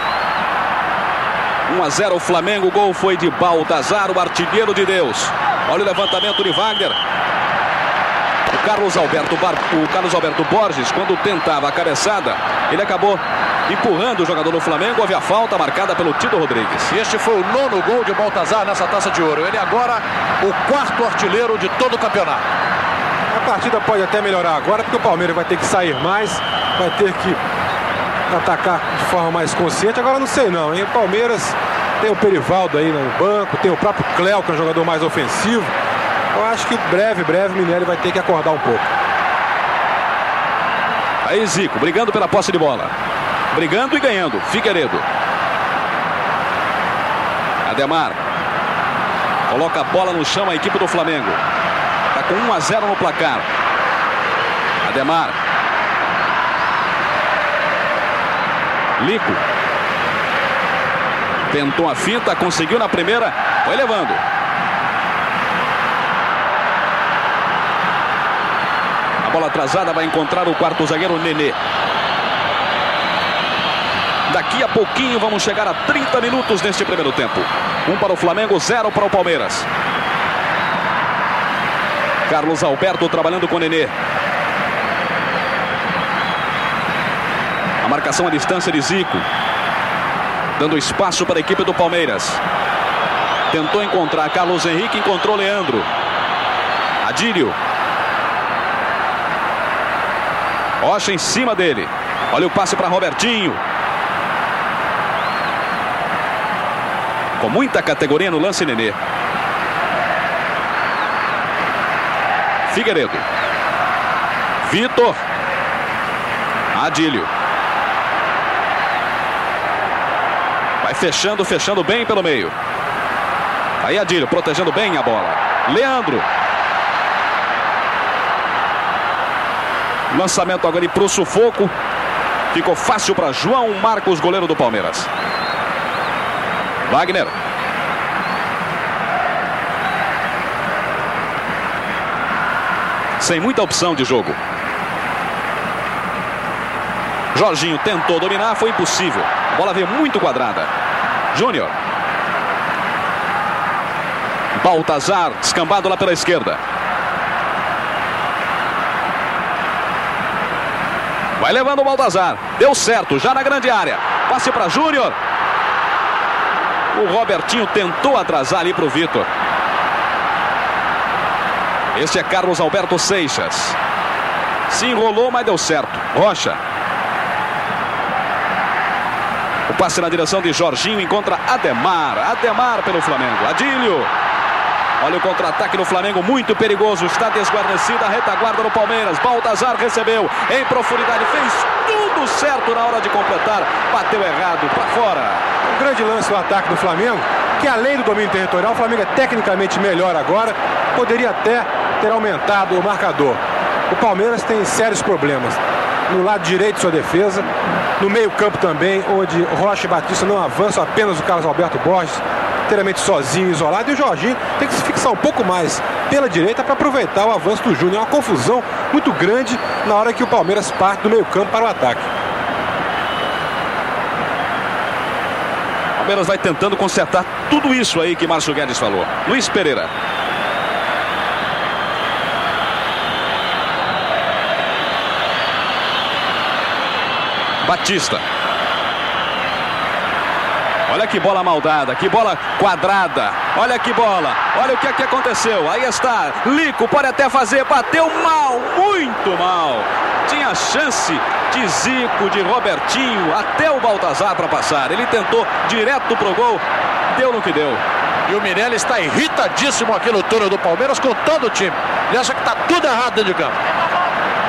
Speaker 1: 1-0 o Flamengo. O gol foi de Baltazar, o artilheiro de Deus. Olha o levantamento de Wagner. O Carlos Alberto Borges, quando tentava a cabeçada, ele acabou empurrando o jogador do Flamengo. Houve a falta marcada pelo Tito Rodrigues.
Speaker 2: E este foi o 9º gol de Baltazar nessa Taça de Ouro. Ele agora o 4º artilheiro de todo o campeonato.
Speaker 5: A partida pode até melhorar agora, porque o Palmeiras vai ter que sair mais, vai ter que atacar de forma mais consciente. Agora não sei não, hein? O Palmeiras tem o Perivaldo aí no banco, tem o próprio Cléo, que é um jogador mais ofensivo. Eu acho que breve o Mirelli vai ter que acordar um pouco.
Speaker 1: Aí Zico, brigando pela posse de bola. Brigando e ganhando. Figueiredo. Ademar. Coloca a bola no chão a equipe do Flamengo. Está com 1-0 no placar. Ademar. Lico. Tentou a finta, conseguiu na primeira. Foi levando. A bola atrasada vai encontrar o quarto zagueiro Nenê. Daqui a pouquinho vamos chegar a 30 minutos neste primeiro tempo. 1 para o Flamengo, 0 para o Palmeiras. Carlos Alberto trabalhando com Nenê. A marcação à distância de Zico. Dando espaço para a equipe do Palmeiras. Tentou encontrar Carlos Henrique, encontrou Leandro. Adílio. Rocha em cima dele. Olha o passe para Robertinho. Com muita categoria no lance, Nenê. Figueiredo. Vitor. Adílio. Vai fechando bem pelo meio. Aí Adílio protegendo bem a bola. Leandro. Lançamento agora para o sufoco. Ficou fácil para João Marcos, goleiro do Palmeiras. Wagner. Sem muita opção de jogo. Jorginho tentou dominar, foi impossível. A bola veio muito quadrada. Júnior. Baltazar, descambado lá pela esquerda. Vai levando o Baltazar. Deu certo, já na grande área. Passe para Júnior. O Robertinho tentou atrasar ali para o Vitor. Este é Carlos Alberto Seixas. Se enrolou, mas deu certo. Rocha. O passe na direção de Jorginho encontra Ademar. Ademar pelo Flamengo. Adílio. Olha o contra-ataque do Flamengo, muito perigoso. Está desguarnecida a retaguarda do Palmeiras. Baltazar recebeu em profundidade. Fez tudo certo na hora de completar. Bateu errado, para fora.
Speaker 5: Um grande lance no ataque do Flamengo, que além do domínio territorial, o Flamengo é tecnicamente melhor agora. Poderia até ter aumentado o marcador. O Palmeiras tem sérios problemas. No lado direito de sua defesa. No meio campo também, onde Rocha e Batista não avançam. Apenas o Carlos Alberto Borges, inteiramente sozinho, isolado. E o Jorginho tem que se fixar um pouco mais pela direita para aproveitar o avanço do Júnior. É uma confusão muito grande na hora que o Palmeiras parte do meio campo para o ataque.
Speaker 1: O Palmeiras vai tentando consertar tudo isso aí que Márcio Guedes falou. Luiz Pereira. Batista. Olha que bola maldada, que bola quadrada. Olha que bola, olha o que aqui aconteceu. Aí está, Lico pode até fazer, bateu mal, muito mal. Tinha chance de Zico, de Robertinho, até o Baltazar para passar. Ele tentou direto pro gol, deu no que deu.
Speaker 2: E o Mirelli está irritadíssimo aqui no túnel do Palmeiras com todo o time. Ele acha que está tudo errado dentro de campo.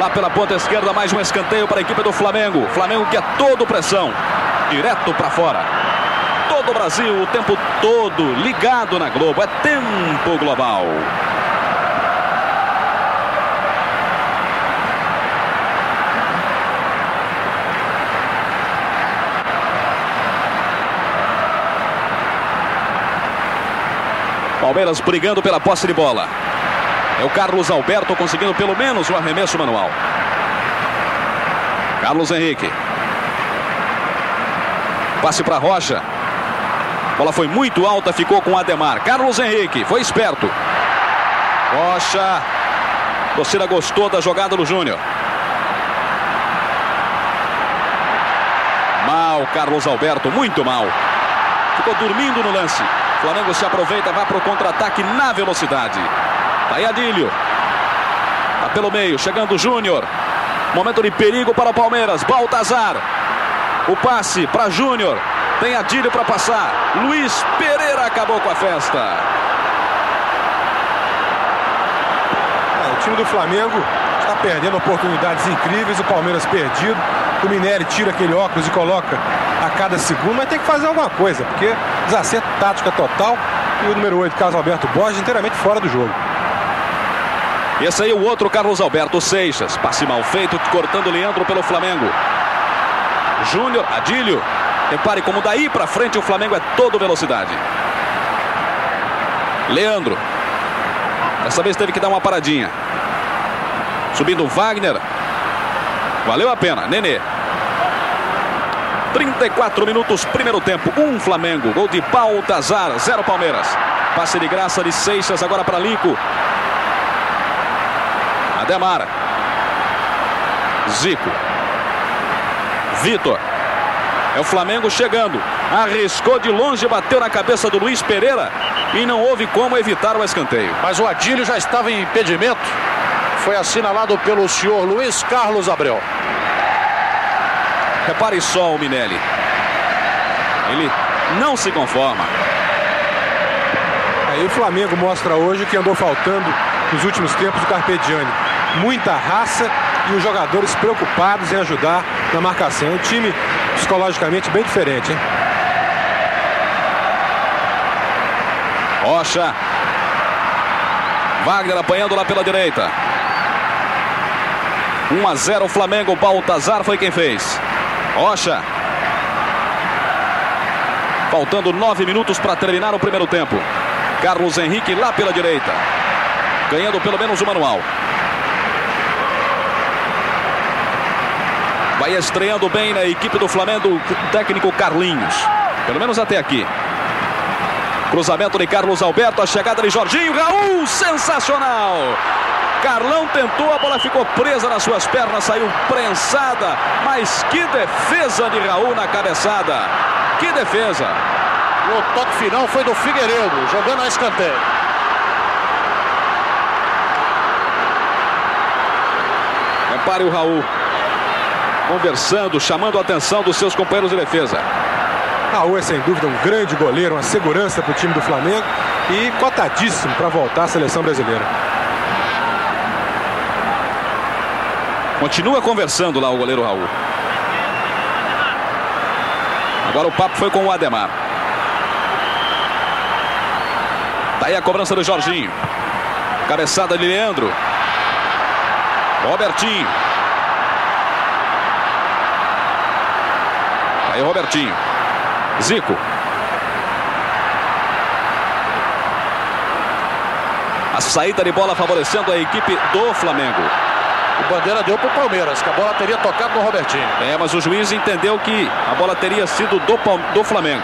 Speaker 1: Lá pela ponta esquerda, mais um escanteio para a equipe do Flamengo. Flamengo que é todo pressão, direto para fora. Todo o Brasil, o tempo todo ligado na Globo. É tempo global. Palmeiras brigando pela posse de bola. É o Carlos Alberto conseguindo pelo menos um arremesso manual. Carlos Henrique. Passe para Rocha. A bola foi muito alta, ficou com o Ademar. Carlos Henrique foi esperto. Rocha. A torcida gostou da jogada do Júnior. Mal, Carlos Alberto, muito mal. Ficou dormindo no lance. O Flamengo se aproveita, vai para o contra-ataque na velocidade. Tá aí Adílio. Tá pelo meio, chegando o Júnior. Momento de perigo para o Palmeiras. Baltazar. O passe para Júnior. Tem Adílio para passar. Luiz Pereira acabou com a festa.
Speaker 5: O time do Flamengo está perdendo oportunidades incríveis. O Palmeiras perdido. O Minelli tira aquele óculos e coloca a cada segundo, mas tem que fazer alguma coisa, porque desacerto tática total. E o número 8, Carlos Alberto Borges, inteiramente fora do jogo.
Speaker 1: Esse aí é o outro Carlos Alberto Seixas. Passe mal feito, cortando o Leandro pelo Flamengo. Júnior, Adílio. Repare como daí pra frente o Flamengo é todo velocidade. Leandro. Dessa vez teve que dar uma paradinha. Subindo Wagner. Valeu a pena, Nenê. 34 minutos, primeiro tempo. 1 Flamengo, gol de Baltazar, 0 Palmeiras. Passe de graça de Seixas agora para Lico. Ademar. Zico. Vitor. É o Flamengo chegando. Arriscou de longe, bateu na cabeça do Luiz Pereira e não houve como evitar o escanteio.
Speaker 2: Mas o Adílio já estava em impedimento. Foi assinalado pelo senhor Luiz Carlos Abreu.
Speaker 1: Repare só o Minelli. Ele não se conforma.
Speaker 5: Aí o Flamengo mostra hoje que andou faltando nos últimos tempos o Carpegiani. Muita raça e os jogadores preocupados em ajudar na marcação. É um time psicologicamente bem diferente, hein?
Speaker 1: Rocha. Wagner apanhando lá pela direita. 1-0 Flamengo. Baltazar foi quem fez. Rocha. Faltando 9 minutos para terminar o primeiro tempo. Carlos Henrique lá pela direita. Ganhando pelo menos o manual. Vai estreando bem na equipe do Flamengo o técnico Carlinhos. Pelo menos até aqui. Cruzamento de Carlos Alberto. A chegada de Jorginho. Raul, sensacional. Carlão tentou, a bola ficou presa nas suas pernas, saiu prensada, mas que defesa de Raul na cabeçada, que defesa.
Speaker 2: O toque final foi do Figueiredo, jogando a escanteio.
Speaker 1: Repare o Raul, conversando, chamando a atenção dos seus companheiros de defesa.
Speaker 5: Raul é sem dúvida um grande goleiro, uma segurança para o time do Flamengo e cotadíssimo para voltar à seleção brasileira.
Speaker 1: Continua conversando lá o goleiro Raul. Agora o papo foi com o Ademar. Tá aí a cobrança do Jorginho. Cabeçada de Leandro. Robertinho. Tá aí o Robertinho. Zico. A saída de bola favorecendo a equipe do Flamengo.
Speaker 2: O Bandeira deu para o Palmeiras, que a bola teria tocado no Robertinho.
Speaker 1: É, mas o juiz entendeu que a bola teria sido do Flamengo.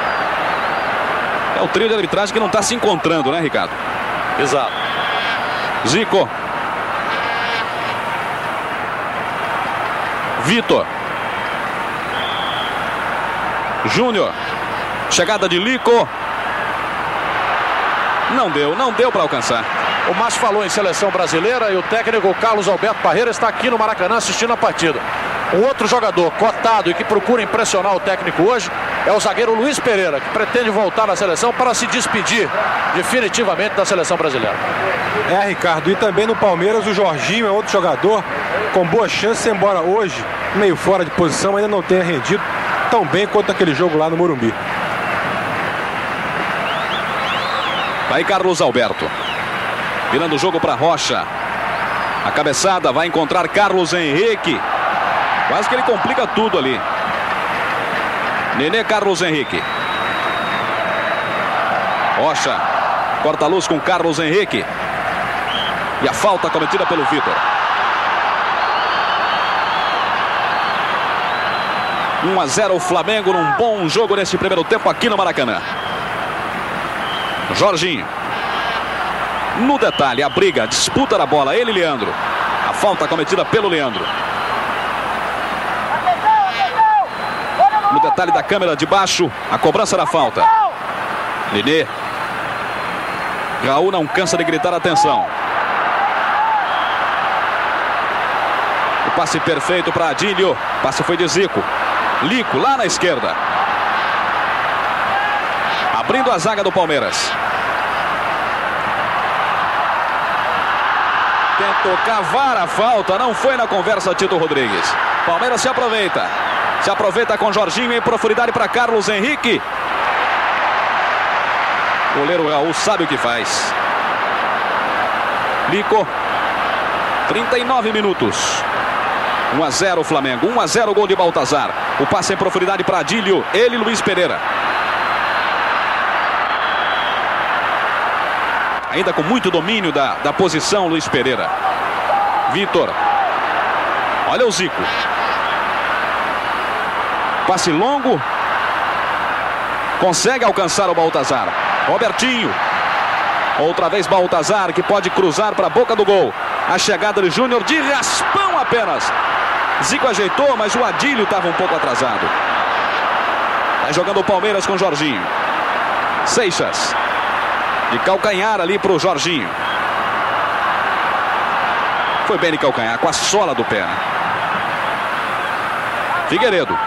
Speaker 1: É o trio de arbitragem que não está se encontrando, né, Ricardo?
Speaker 2: Exato.
Speaker 1: Zico. Vitor. Júnior. Chegada de Lico. Não deu para alcançar.
Speaker 2: O Márcio falou em seleção brasileira e o técnico Carlos Alberto Parreira está aqui no Maracanã assistindo a partida. Um outro jogador cotado e que procura impressionar o técnico hoje é o zagueiro Luiz Pereira, que pretende voltar na seleção para se despedir definitivamente da seleção brasileira.
Speaker 5: É, Ricardo, e também no Palmeiras o Jorginho é outro jogador com boa chance, embora hoje, meio fora de posição, ainda não tenha rendido tão bem quanto aquele jogo lá no Morumbi.
Speaker 1: Vai Carlos Alberto. Virando o jogo para Rocha. A cabeçada vai encontrar Carlos Henrique. Quase que ele complica tudo ali. Nenê, Carlos Henrique. Rocha. Corta a luz com Carlos Henrique. E a falta cometida pelo Vitor. 1-0 o Flamengo num bom jogo nesse primeiro tempo aqui no Maracanã. Jorginho. No detalhe, a briga, a disputa da bola, ele e Leandro. A falta cometida pelo Leandro. No detalhe da câmera de baixo, a cobrança da falta. Nenê. Raul não cansa de gritar atenção. O passe perfeito para Adílio. O passe foi de Zico. Lico lá na esquerda. Abrindo a zaga do Palmeiras. Tentou cavar a falta, não foi na conversa Tito Rodrigues. Palmeiras se aproveita. Se aproveita com Jorginho em profundidade para Carlos Henrique. O goleiro Raul sabe o que faz. Lico. 39 minutos. 1-0 o Flamengo. 1-0 o gol de Baltazar. O passe em profundidade para Adílio. Ele, Luiz Pereira. Ainda com muito domínio da posição, Luiz Pereira. Vitor. Olha o Zico. Passe longo. Consegue alcançar o Baltazar. Robertinho. Outra vez Baltazar, que pode cruzar para a boca do gol. A chegada de Júnior de raspão apenas. Zico ajeitou, mas o Adílio estava um pouco atrasado. Vai jogando o Palmeiras com Jorginho. Seixas. De calcanhar ali para o Jorginho. Foi bem de calcanhar, com a sola do pé. Figueiredo.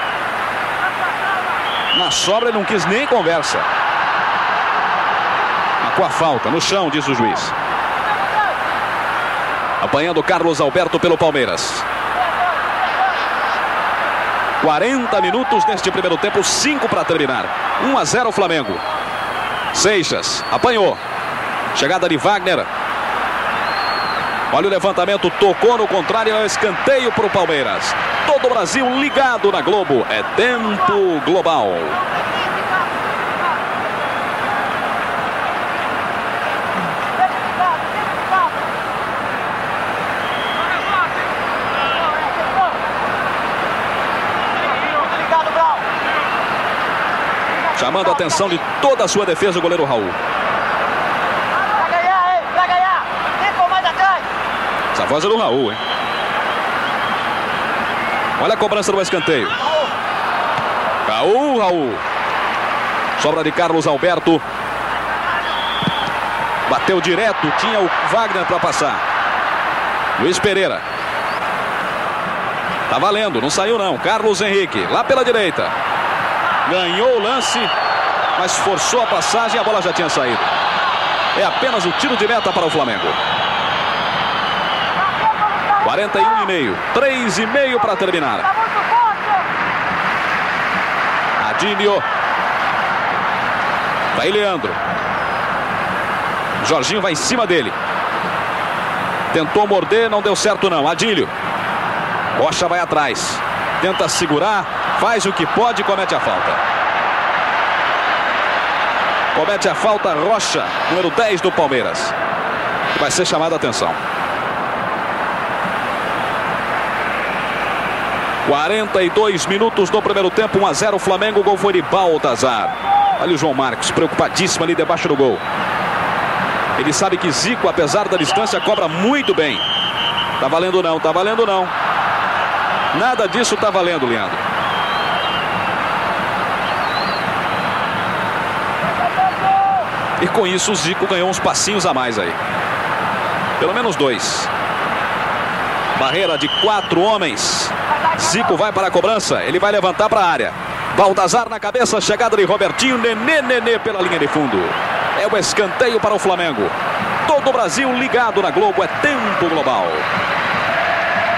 Speaker 1: Na sobra ele não quis nem conversa. Com a falta, no chão, diz o juiz. Apanhando Carlos Alberto pelo Palmeiras. 40 minutos neste primeiro tempo, 5 para terminar. 1-0 o Flamengo. Seixas, apanhou. Chegada de Wagner. Olha o levantamento, tocou no contrário, é o escanteio para o Palmeiras. Todo o Brasil ligado na Globo, é tempo global. Chamando a atenção de toda a sua defesa o goleiro Raul.
Speaker 6: Vai ganhar, hein? Vai ganhar. Fica mais atrás.
Speaker 1: Essa voz é do Raul, hein? Olha a cobrança do escanteio. Raul. Sobra de Carlos Alberto. Bateu direto, tinha o Wagner para passar. Luiz Pereira. Tá valendo, não saiu não. Carlos Henrique, lá pela direita. Ganhou o lance, mas forçou a passagem e a bola já tinha saído. É apenas o tiro de meta para o Flamengo. 41,5. 3,5 para terminar. Adílio. Vai Leandro. Jorginho vai em cima dele. Tentou morder, não deu certo não. Adílio. Rocha vai atrás. Tenta segurar. Faz o que pode e comete a falta. Comete a falta Rocha, número 10 do Palmeiras. Vai ser chamada a atenção. 42 minutos do primeiro tempo, 1-0 Flamengo. O gol foi de Baltazar. Olha o João Marcos, preocupadíssimo ali debaixo do gol. Ele sabe que Zico, apesar da distância, cobra muito bem. Tá valendo não, tá valendo não. Nada disso tá valendo, Leandro. E com isso o Zico ganhou uns passinhos a mais aí. Pelo menos 2. Barreira de 4 homens. Zico vai para a cobrança. Ele vai levantar para a área. Baltazar na cabeça. Chegada de Robertinho. Nenê pela linha de fundo. É o escanteio para o Flamengo. Todo o Brasil ligado na Globo. É tempo global.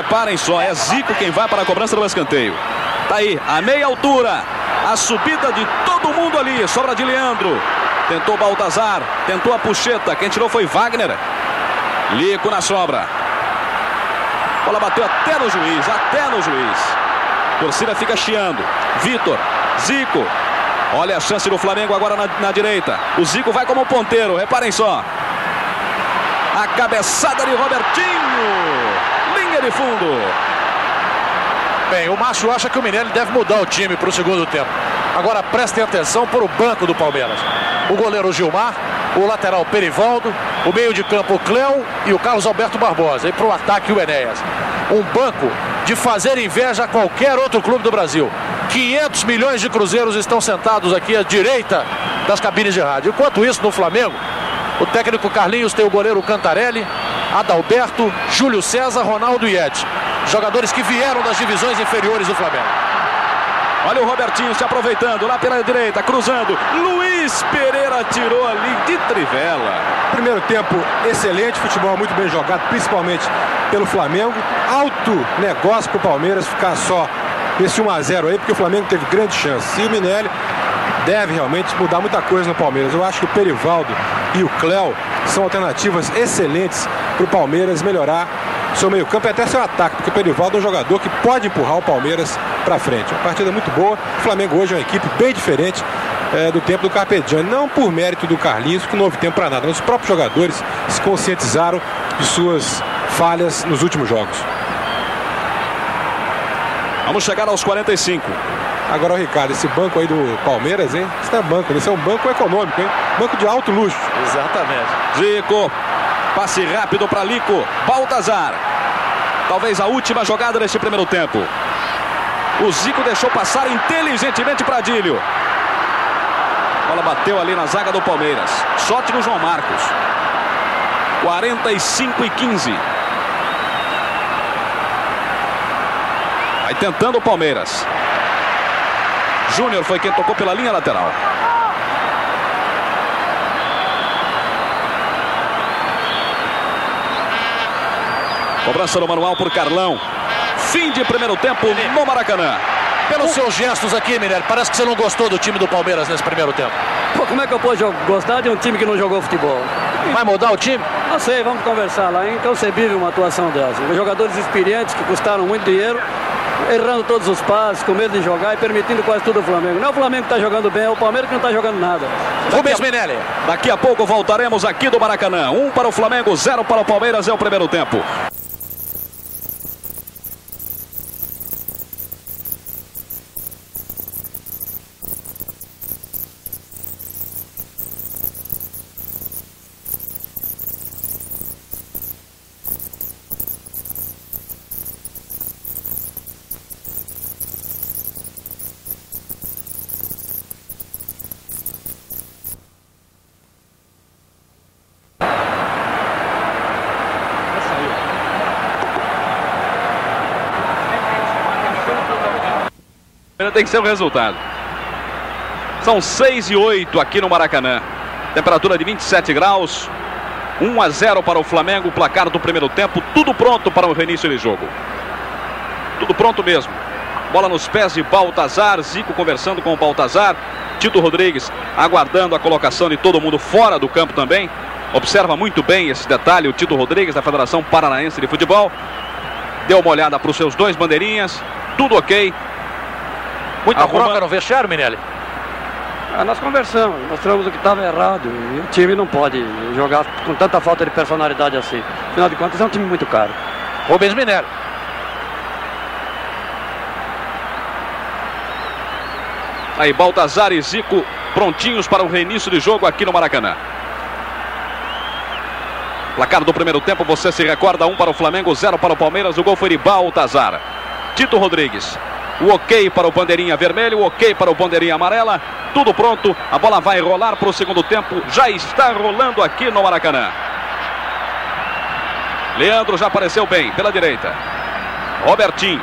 Speaker 1: Reparem só, é Zico quem vai para a cobrança do escanteio. Tá aí, a meia altura. A subida de todo mundo ali. Sobra de Leandro. Tentou Baltazar. Tentou a puxeta. Quem tirou foi Wagner. Lico na sobra. A bola bateu até no juiz. Até no juiz. A torcida fica chiando. Vitor. Zico. Olha a chance do Flamengo agora na direita. O Zico vai como ponteiro. Reparem só. A cabeçada de Robertinho. Linha de fundo.
Speaker 2: Bem, o Márcio acha que o Minelli deve mudar o time para o segundo tempo. Agora prestem atenção para o banco do Palmeiras. O goleiro Gilmar, o lateral Perivaldo, o meio de campo o Cléo e o Carlos Alberto Barbosa. E para o ataque o Enéas. Um banco de fazer inveja a qualquer outro clube do Brasil. 500 milhões de cruzeiros estão sentados aqui à direita das cabines de rádio. Enquanto isso, no Flamengo, o técnico Carlinhos tem o goleiro Cantarelli, Adalberto, Júlio César, Ronaldo e Ed. Jogadores que vieram das divisões inferiores do Flamengo.
Speaker 1: Olha o Robertinho se aproveitando lá pela direita, cruzando. Luiz Pereira tirou ali de trivela.
Speaker 5: Primeiro tempo excelente, futebol muito bem jogado, principalmente pelo Flamengo. Alto negócio para o Palmeiras ficar só nesse 1-0 aí, porque o Flamengo teve grande chance. E o Minelli deve realmente mudar muita coisa no Palmeiras. Eu acho que o Perivaldo e o Cléo são alternativas excelentes para o Palmeiras melhorar seu meio campo e até seu ataque, porque o Perivaldo é um jogador que pode empurrar o Palmeiras para frente. Uma partida muito boa. O Flamengo hoje é uma equipe bem diferente do tempo do Carpegiani. Não por mérito do Carlinhos, que não houve tempo para nada, mas os próprios jogadores se conscientizaram de suas falhas nos últimos jogos.
Speaker 1: Vamos chegar aos 45.
Speaker 5: Agora, o Ricardo, esse banco aí do Palmeiras, hein? Isso não é banco, esse é um banco econômico, hein? Banco de alto luxo.
Speaker 2: Exatamente.
Speaker 1: Zico. Passe rápido para Lico. Baltazar. Talvez a última jogada deste primeiro tempo. O Zico deixou passar inteligentemente para Adílio. A bola bateu ali na zaga do Palmeiras. Sorte do João Marcos. 45-15. Vai tentando o Palmeiras. Júnior foi quem tocou pela linha lateral. Cobrança no manual por Carlão. Fim de primeiro tempo no Maracanã.
Speaker 2: Pelos seus gestos aqui, Minelli, parece que você não gostou do time do Palmeiras nesse primeiro tempo.
Speaker 3: Pô, como é que eu posso gostar de um time que não jogou futebol?
Speaker 2: Vai mudar o time?
Speaker 3: Não sei, vamos conversar lá. É inconcebível uma atuação dessa. Jogadores experientes que custaram muito dinheiro, errando todos os passes, com medo de jogar e permitindo quase tudo ao Flamengo. Não é o Flamengo que está jogando bem, é o Palmeiras que não está jogando nada.
Speaker 2: Rubens Minelli.
Speaker 1: Daqui a pouco voltaremos aqui do Maracanã. 1 para o Flamengo, 0 para o Palmeiras, é o primeiro tempo. Tem que ser o resultado. São 6:08 aqui no Maracanã. Temperatura de 27 graus. 1-0 para o Flamengo. Placar do primeiro tempo. Tudo pronto para o reinício de jogo. Tudo pronto mesmo. Bola nos pés de Baltazar. Zico conversando com o Baltazar. Tito Rodrigues aguardando a colocação de todo mundo fora do campo também. Observa muito bem esse detalhe o Tito Rodrigues da Federação Paranaense de Futebol. Deu uma olhada para os seus dois bandeirinhas. Tudo ok.
Speaker 2: Muita bronca no vestiário, Minelli?
Speaker 3: Nós conversamos, mostramos o que estava errado. E o time não pode jogar com tanta falta de personalidade assim. Afinal de contas, é um time muito caro.
Speaker 2: Rubens Minelli.
Speaker 1: Aí, Baltazar e Zico prontinhos para o reinício de jogo aqui no Maracanã. Placar do primeiro tempo, você se recorda, 1 para o Flamengo, 0 para o Palmeiras. O gol foi de Baltazar. Tito Rodrigues. O ok para o bandeirinha vermelho, o ok para o bandeirinha amarela. Tudo pronto, a bola vai rolar para o segundo tempo. Já está rolando aqui no Maracanã. Leandro já apareceu bem pela direita. Robertinho.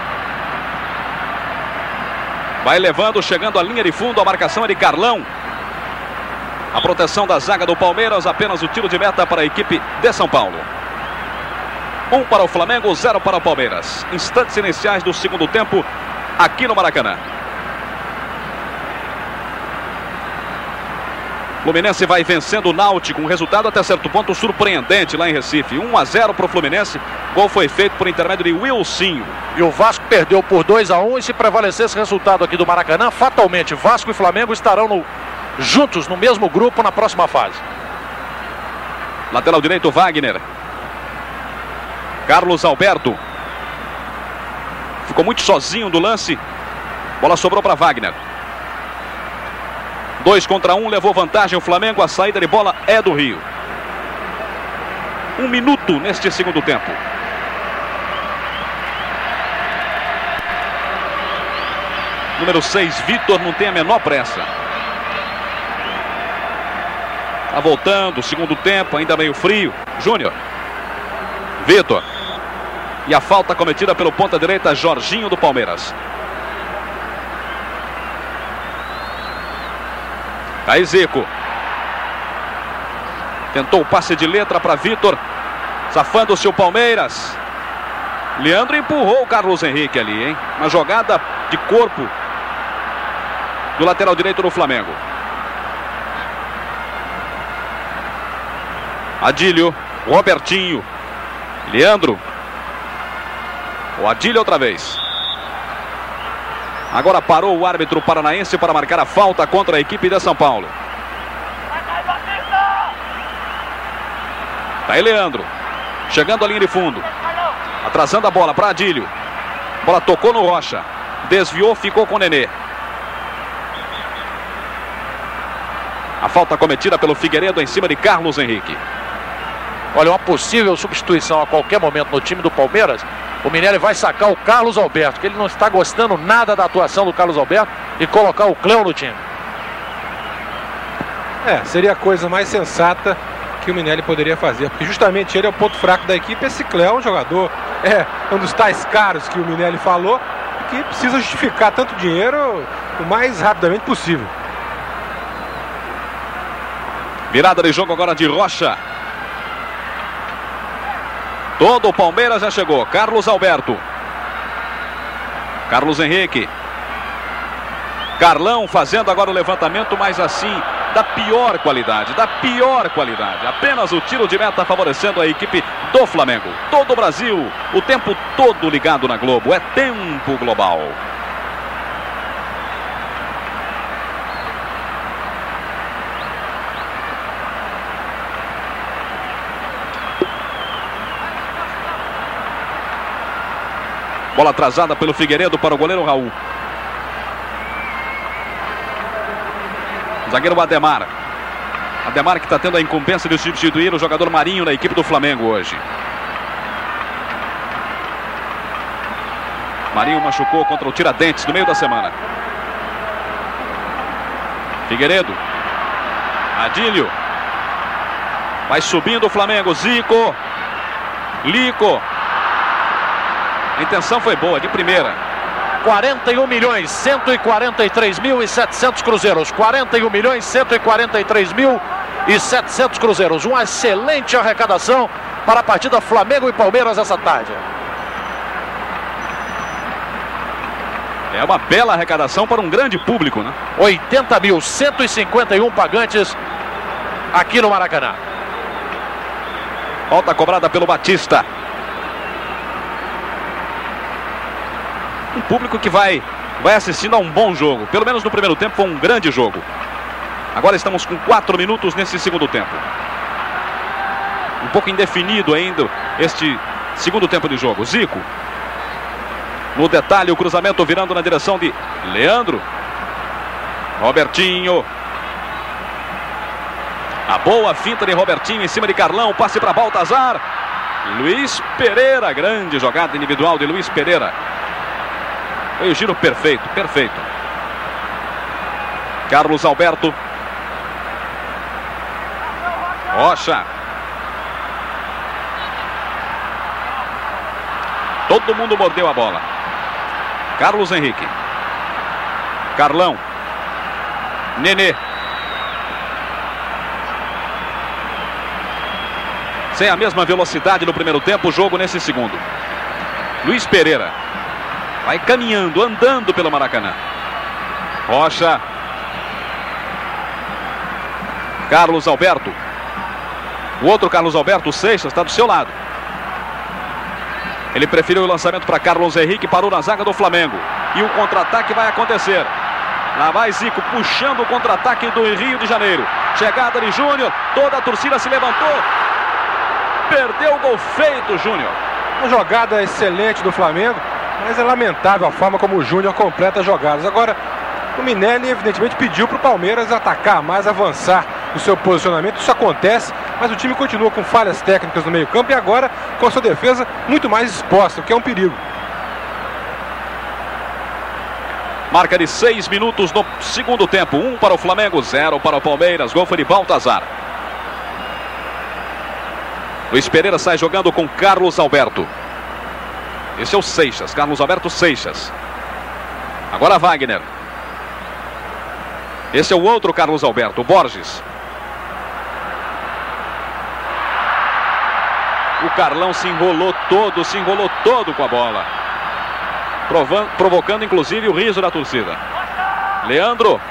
Speaker 1: Vai levando, chegando à linha de fundo. A marcação é de Carlão. A proteção da zaga do Palmeiras. Apenas o tiro de meta para a equipe de São Paulo. 1 para o Flamengo, 0 para o Palmeiras. Instantes iniciais do segundo tempo aqui no Maracanã. Fluminense vai vencendo o Náutico, um resultado até certo ponto surpreendente lá em Recife. 1-0 para o Fluminense. Gol foi feito por intermédio de Wilsinho.
Speaker 2: E o Vasco perdeu por 2-1, e se prevalecer esse resultado aqui do Maracanã, fatalmente Vasco e Flamengo estarão juntos no mesmo grupo na próxima fase.
Speaker 1: Lateral direito, Wagner. Carlos Alberto. Ficou muito sozinho do lance. Bola sobrou para Wagner. 2 contra 1, levou vantagem o Flamengo. A saída de bola é do Rio. 1 minuto neste segundo tempo. Número 6, Vitor, não tem a menor pressa. Tá voltando, segundo tempo, ainda meio frio. Júnior. Vitor. E a falta cometida pelo ponta direita, Jorginho do Palmeiras. Aí Zico. Tentou o passe de letra para Vitor. Safando-se o Palmeiras. Leandro empurrou o Carlos Henrique ali, hein? Uma jogada de corpo do lateral direito do Flamengo. Adílio. Robertinho. Leandro. O Adílio outra vez. Agora parou o árbitro paranaense para marcar a falta contra a equipe de São Paulo. Tá aí Leandro. Chegando à linha de fundo. Atrasando a bola para Adílio. Bola tocou no Rocha. Desviou, ficou com o Nenê. A falta cometida pelo Figueiredo em cima de Carlos Henrique.
Speaker 2: Olha, uma possível substituição a qualquer momento no time do Palmeiras. O Minelli vai sacar o Carlos Alberto, que ele não está gostando nada da atuação do Carlos Alberto, e colocar o Cléo no time.
Speaker 5: Seria a coisa mais sensata que o Minelli poderia fazer, porque justamente ele é o ponto fraco da equipe. Esse Cléo é um jogador, um dos tais caros que o Minelli falou, que precisa justificar tanto dinheiro o mais rapidamente possível.
Speaker 1: Virada de jogo agora de Rocha. Todo o Palmeiras já chegou. Carlos Alberto. Carlos Henrique. Carlão fazendo agora o levantamento, mas assim, da pior qualidade. Da pior qualidade. Apenas o tiro de meta favorecendo a equipe do Flamengo. Todo o Brasil, o tempo todo ligado na Globo. É tempo global. Bola atrasada pelo Figueiredo para o goleiro Raul. Zagueiro Ademar. Ademar que está tendo a incumbência de substituir o jogador Marinho na equipe do Flamengo hoje. Marinho machucou contra o Tiradentes no meio da semana. Figueiredo. Adílio. Vai subindo o Flamengo. Zico. Lico. A intenção foi boa, de primeira.
Speaker 2: 41.143.700 cruzeiros. 41.143.700 cruzeiros. Uma excelente arrecadação para a partida Flamengo e Palmeiras essa tarde.
Speaker 1: É uma bela arrecadação para um grande público, né?
Speaker 2: 80.151 pagantes aqui no Maracanã.
Speaker 1: Falta cobrada pelo Batista. Um público que vai assistindo a um bom jogo. Pelo menos no primeiro tempo foi um grande jogo. Agora estamos com 4 minutos nesse segundo tempo. Um pouco indefinido ainda este segundo tempo de jogo. Zico. No detalhe, o cruzamento virando na direção de Leandro. Robertinho. A boa finta de Robertinho em cima de Carlão. Passe para Baltazar. Luiz Pereira. Grande jogada individual de Luiz Pereira. Foi o giro perfeito, perfeito. Carlos Alberto. Rocha. Todo mundo mordeu a bola. Carlos Henrique. Carlão. Nenê. sem a mesma velocidade no primeiro tempo, o jogo nesse segundo. Luiz Pereira vai caminhando, andando pelo Maracanã. Rocha. Carlos Alberto. O outro Carlos Alberto, o Seixas, está do seu lado. Ele preferiu o lançamento para Carlos Henrique, parou na zaga do Flamengo. E o contra-ataque vai acontecer. Lá vai Zico puxando o contra-ataque do Rio de Janeiro. Chegada de Júnior, toda a torcida se levantou. Perdeu o gol feito, Júnior.
Speaker 5: Uma jogada excelente do Flamengo, mas é lamentável a forma como o Júnior completa as jogadas. Agora, o Minelli evidentemente pediu para o Palmeiras atacar mais, avançar no seu posicionamento. Isso acontece, mas o time continua com falhas técnicas no meio-campo e agora com a sua defesa muito mais exposta, o que é um perigo.
Speaker 1: Marca de 6 minutos no segundo tempo. 1 para o Flamengo, 0 para o Palmeiras. Gol foi de Baltazar. Luiz Pereira sai jogando com Carlos Alberto. Esse é o Seixas, Carlos Alberto Seixas. Agora Wagner. Esse é o outro Carlos Alberto, Borges. O Carlão se enrolou todo com a bola. Provocando inclusive o riso da torcida. Leandro.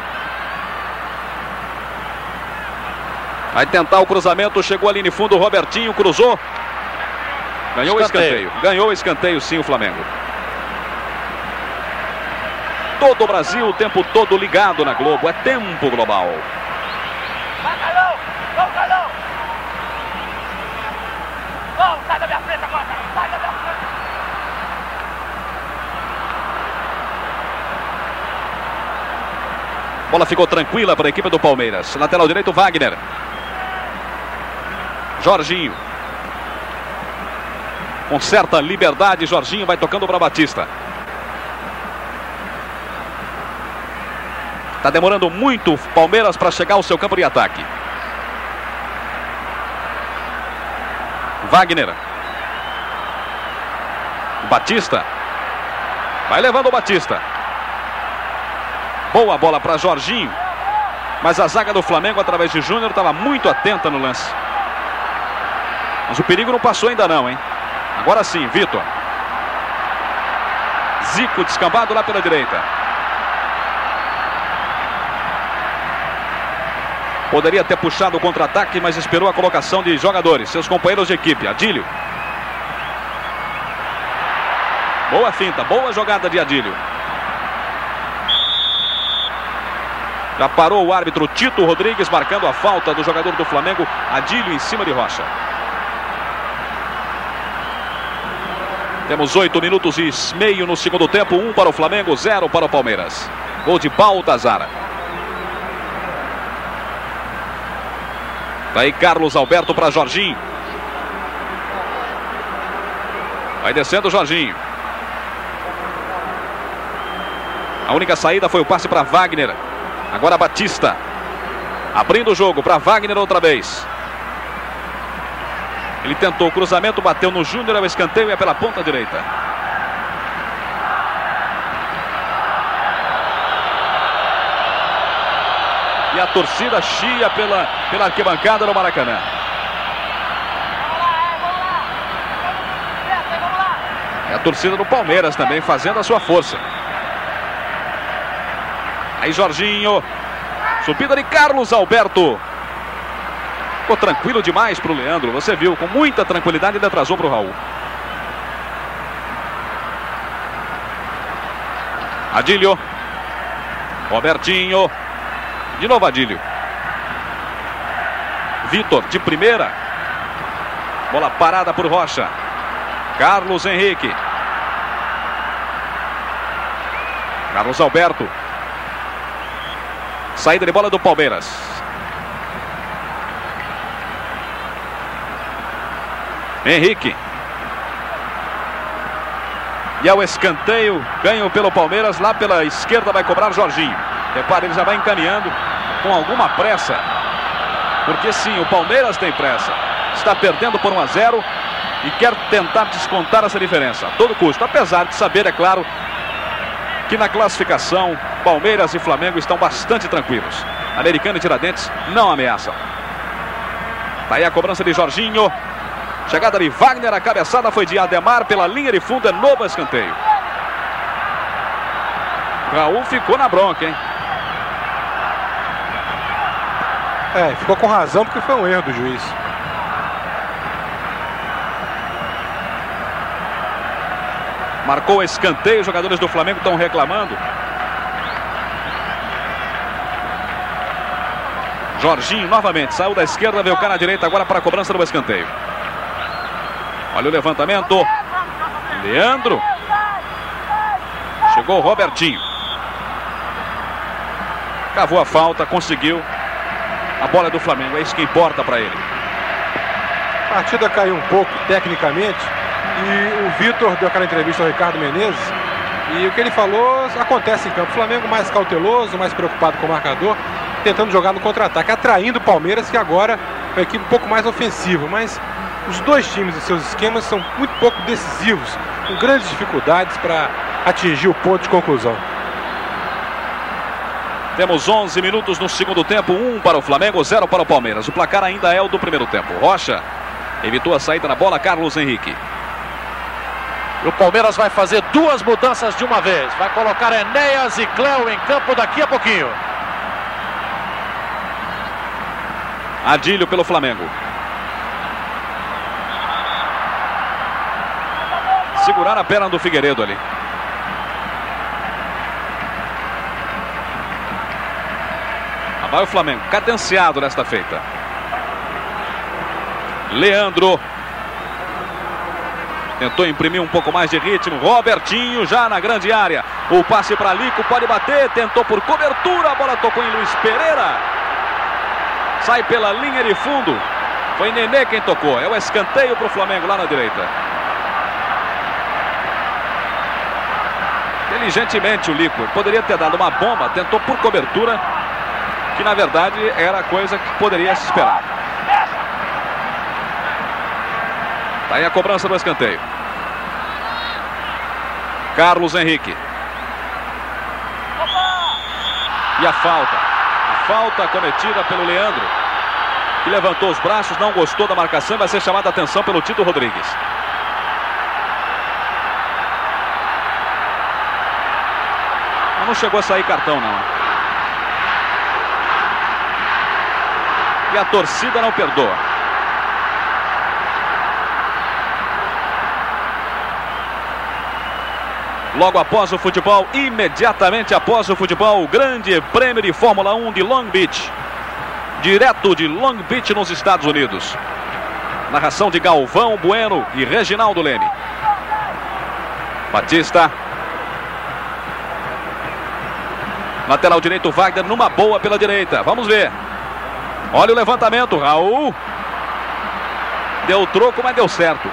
Speaker 1: Vai tentar o cruzamento, chegou ali no fundo, o Robertinho cruzou. Ganhou o escanteio. Ganhou o escanteio sim o Flamengo. Todo o Brasil o tempo todo ligado na Globo. É tempo global.
Speaker 6: Vai, Carlão! Vamos, Carlão! Vamos, sai da minha frente agora! Sai da minha frente!
Speaker 1: Bola ficou tranquila para a equipe do Palmeiras. Lateral direito, Wagner. Jorginho. Com certa liberdade, Jorginho vai tocando para Batista. Está demorando muito o Palmeiras para chegar ao seu campo de ataque. Wagner. Batista. Vai levando o Batista. Boa bola para Jorginho. Mas a zaga do Flamengo, através de Júnior, estava muito atenta no lance. Mas o perigo não passou ainda não, hein? Agora sim, Vitor. Zico descambado lá pela direita. Poderia ter puxado o contra-ataque, mas esperou a colocação de jogadores, seus companheiros de equipe. Adílio. Boa finta, boa jogada de Adílio. Já parou o árbitro Tito Rodrigues, marcando a falta do jogador do Flamengo, Adílio, em cima de Rocha. Temos 8 minutos e meio no segundo tempo. 1 para o Flamengo, 0 para o Palmeiras. Gol de Baltazar. Daí Carlos Alberto para Jorginho. Vai descendo o Jorginho. A única saída foi o passe para Wagner. Agora Batista. Abrindo o jogo para Wagner outra vez. Ele tentou o cruzamento, bateu no Júnior, é o escanteio e é pela ponta direita. E a torcida chia pela arquibancada no Maracanã. É a torcida do Palmeiras também fazendo a sua força. Aí Jorginho. Subida de Carlos Alberto. Ficou tranquilo demais para o Leandro. Você viu, com muita tranquilidade ele atrasou para o Raul. Adílio. Robertinho. De novo Adílio. Vitor de primeira. Bola parada por Rocha. Carlos Henrique. Carlos Alberto. Saída de bola do Palmeiras. Henrique. E é o escanteio ganho pelo Palmeiras. Lá pela esquerda vai cobrar Jorginho. Repare, ele já vai encaminhando com alguma pressa. Porque sim, o Palmeiras tem pressa. Está perdendo por 1-0 e quer tentar descontar essa diferença a todo custo. Apesar de saber, é claro, que na classificação Palmeiras e Flamengo estão bastante tranquilos. Americano e Tiradentes não ameaçam. Tá aí a cobrança de Jorginho. Chegada de Wagner, a cabeçada foi de Ademar pela linha de fundo, é novo escanteio. Raul ficou na bronca, hein?
Speaker 5: Ficou com razão porque foi um erro do juiz.
Speaker 1: Marcou escanteio, os jogadores do Flamengo estão reclamando. Jorginho novamente, saiu da esquerda, veio cá na direita agora para a cobrança do escanteio. Olha o levantamento. Leandro. Chegou o Robertinho. Cavou a falta, conseguiu. A bola é do Flamengo, é isso que importa para ele.
Speaker 5: A partida caiu um pouco tecnicamente e o Vitor deu aquela entrevista ao Ricardo Menezes e o que ele falou acontece em campo. O Flamengo mais cauteloso, mais preocupado com o marcador, tentando jogar no contra-ataque, atraindo o Palmeiras, que agora é uma equipe um pouco mais ofensiva, mas os dois times e seus esquemas são muito pouco decisivos, com grandes dificuldades para atingir o ponto de conclusão.
Speaker 1: Temos 11 minutos no segundo tempo, 1 para o Flamengo, 0 para o Palmeiras. O placar ainda é o do primeiro tempo. Rocha evitou a saída na bola, Carlos Henrique.
Speaker 2: E o Palmeiras vai fazer duas mudanças de uma vez. Vai colocar Enéas e Cléo em campo daqui a pouquinho.
Speaker 1: Adílio pelo Flamengo. Segurar a perna do Figueiredo ali. Vai o Flamengo, cadenciado nesta feita. Leandro. Tentou imprimir um pouco mais de ritmo. Robertinho já na grande área. O passe para Lico, pode bater. Tentou por cobertura, a bola tocou em Luiz Pereira. Sai pela linha de fundo. Foi Nenê quem tocou. É o escanteio para o Flamengo lá na direita. Inteligentemente o Lico. Poderia ter dado uma bomba, tentou por cobertura, que na verdade era a coisa que poderia se esperar. Tá aí a cobrança do escanteio. Carlos Henrique. E a falta. A falta cometida pelo Leandro, que levantou os braços, não gostou da marcação, vai ser chamada a atenção pelo Tito Rodrigues. Não chegou a sair cartão, não. E a torcida não perdoa. Logo após o futebol, imediatamente após o futebol, o grande prêmio de Fórmula 1 de Long Beach. Direto de Long Beach, nos Estados Unidos. Narração de Galvão Bueno e Reginaldo Leme. Batista. Lateral direito, Wagner numa boa pela direita. Vamos ver. Olha o levantamento, Raul. Deu troco, mas deu certo.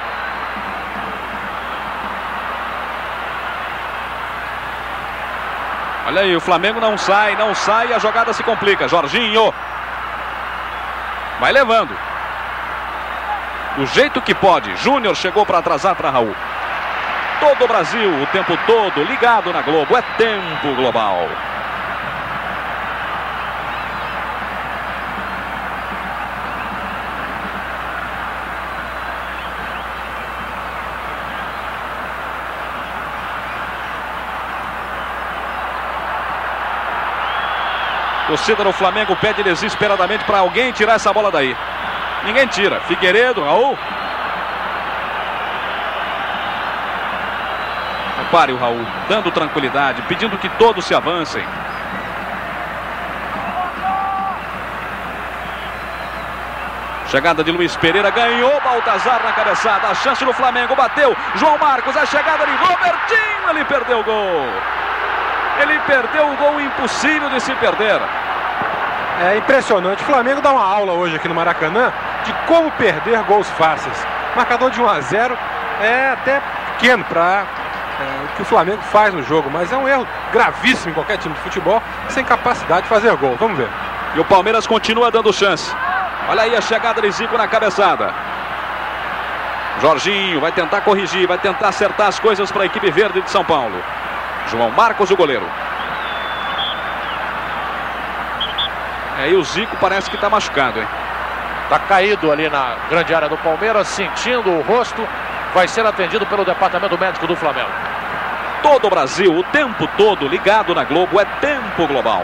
Speaker 1: Olha aí, o Flamengo não sai, a jogada se complica. Jorginho. Vai levando. Do jeito que pode. Júnior chegou para atrasar para Raul. Todo o Brasil, o tempo todo, ligado na Globo. É tempo global. Torcida do Flamengo pede desesperadamente para alguém tirar essa bola daí. Ninguém tira. Figueiredo, Raul. Repare o Raul, dando tranquilidade, pedindo que todos se avancem. Chegada de Luiz Pereira, ganhou Baltazar na cabeçada. A chance do Flamengo, bateu. João Marcos, a chegada de Robertinho. Ele perdeu o gol. Ele perdeu o gol impossível de se perder.
Speaker 5: É impressionante. O Flamengo dá uma aula hoje aqui no Maracanã de como perder gols fáceis. Marcador de 1-0 é até pequeno para o que o Flamengo faz no jogo, mas é um erro gravíssimo em qualquer time de futebol, sem capacidade de fazer gol. Vamos ver.
Speaker 1: E o Palmeiras continua dando chance. Olha aí a chegada de Zico na cabeçada. Jorginho vai tentar corrigir, vai tentar acertar as coisas para a equipe verde de São Paulo. João Marcos, o goleiro. E o Zico parece que está machucado, hein?
Speaker 2: Está caído ali na grande área do Palmeiras, sentindo o rosto. Vai ser atendido pelo departamento médico do Flamengo.
Speaker 1: Todo o Brasil, o tempo todo ligado na Globo, é Tempo Global.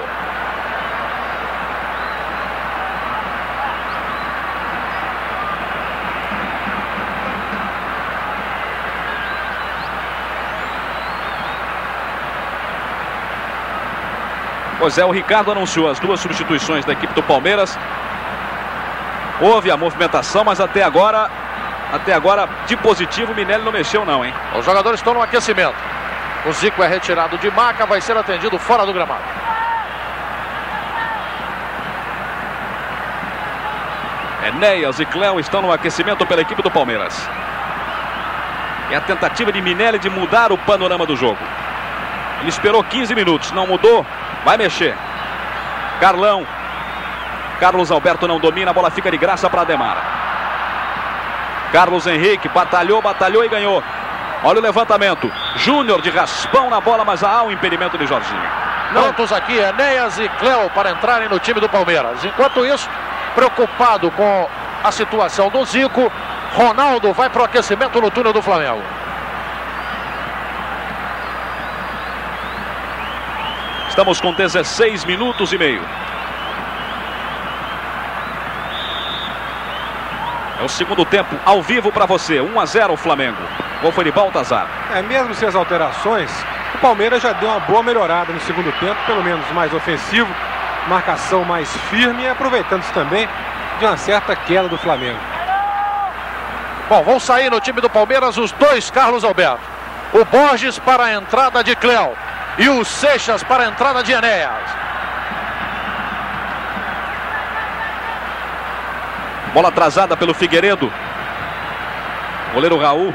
Speaker 1: Pois é, o Ricardo anunciou as duas substituições da equipe do Palmeiras. Houve a movimentação, mas até agora, de positivo, o Minelli não mexeu não, hein?
Speaker 2: Os jogadores estão no aquecimento. O Zico é retirado de maca, vai ser atendido fora do gramado.
Speaker 1: Enéas e Cléo estão no aquecimento pela equipe do Palmeiras. É a tentativa de Minelli de mudar o panorama do jogo. Ele esperou 15 minutos, não mudou, vai mexer. Carlão. Carlos Alberto não domina, a bola fica de graça para Ademar. Carlos Henrique batalhou e ganhou. Olha o levantamento. Júnior de raspão na bola, mas há um impedimento de Jorginho.
Speaker 2: Prontos aqui, Enéas e Cléo para entrarem no time do Palmeiras. Enquanto isso, preocupado com a situação do Zico, Ronaldo vai para o aquecimento no túnel do Flamengo.
Speaker 1: Estamos com 16 minutos e meio. É o segundo tempo ao vivo para você. 1-0 o Flamengo. Gol foi de Baltazar.
Speaker 5: Mesmo sem as alterações, o Palmeiras já deu uma boa melhorada no segundo tempo, pelo menos mais ofensivo, marcação mais firme e aproveitando-se também de uma certa queda do Flamengo.
Speaker 2: Bom, vão sair no time do Palmeiras os dois Carlos Alberto. O Borges para a entrada de Cléo e o Seixas para a entrada de Enéas.
Speaker 1: Bola atrasada pelo Figueiredo. Goleiro Raul.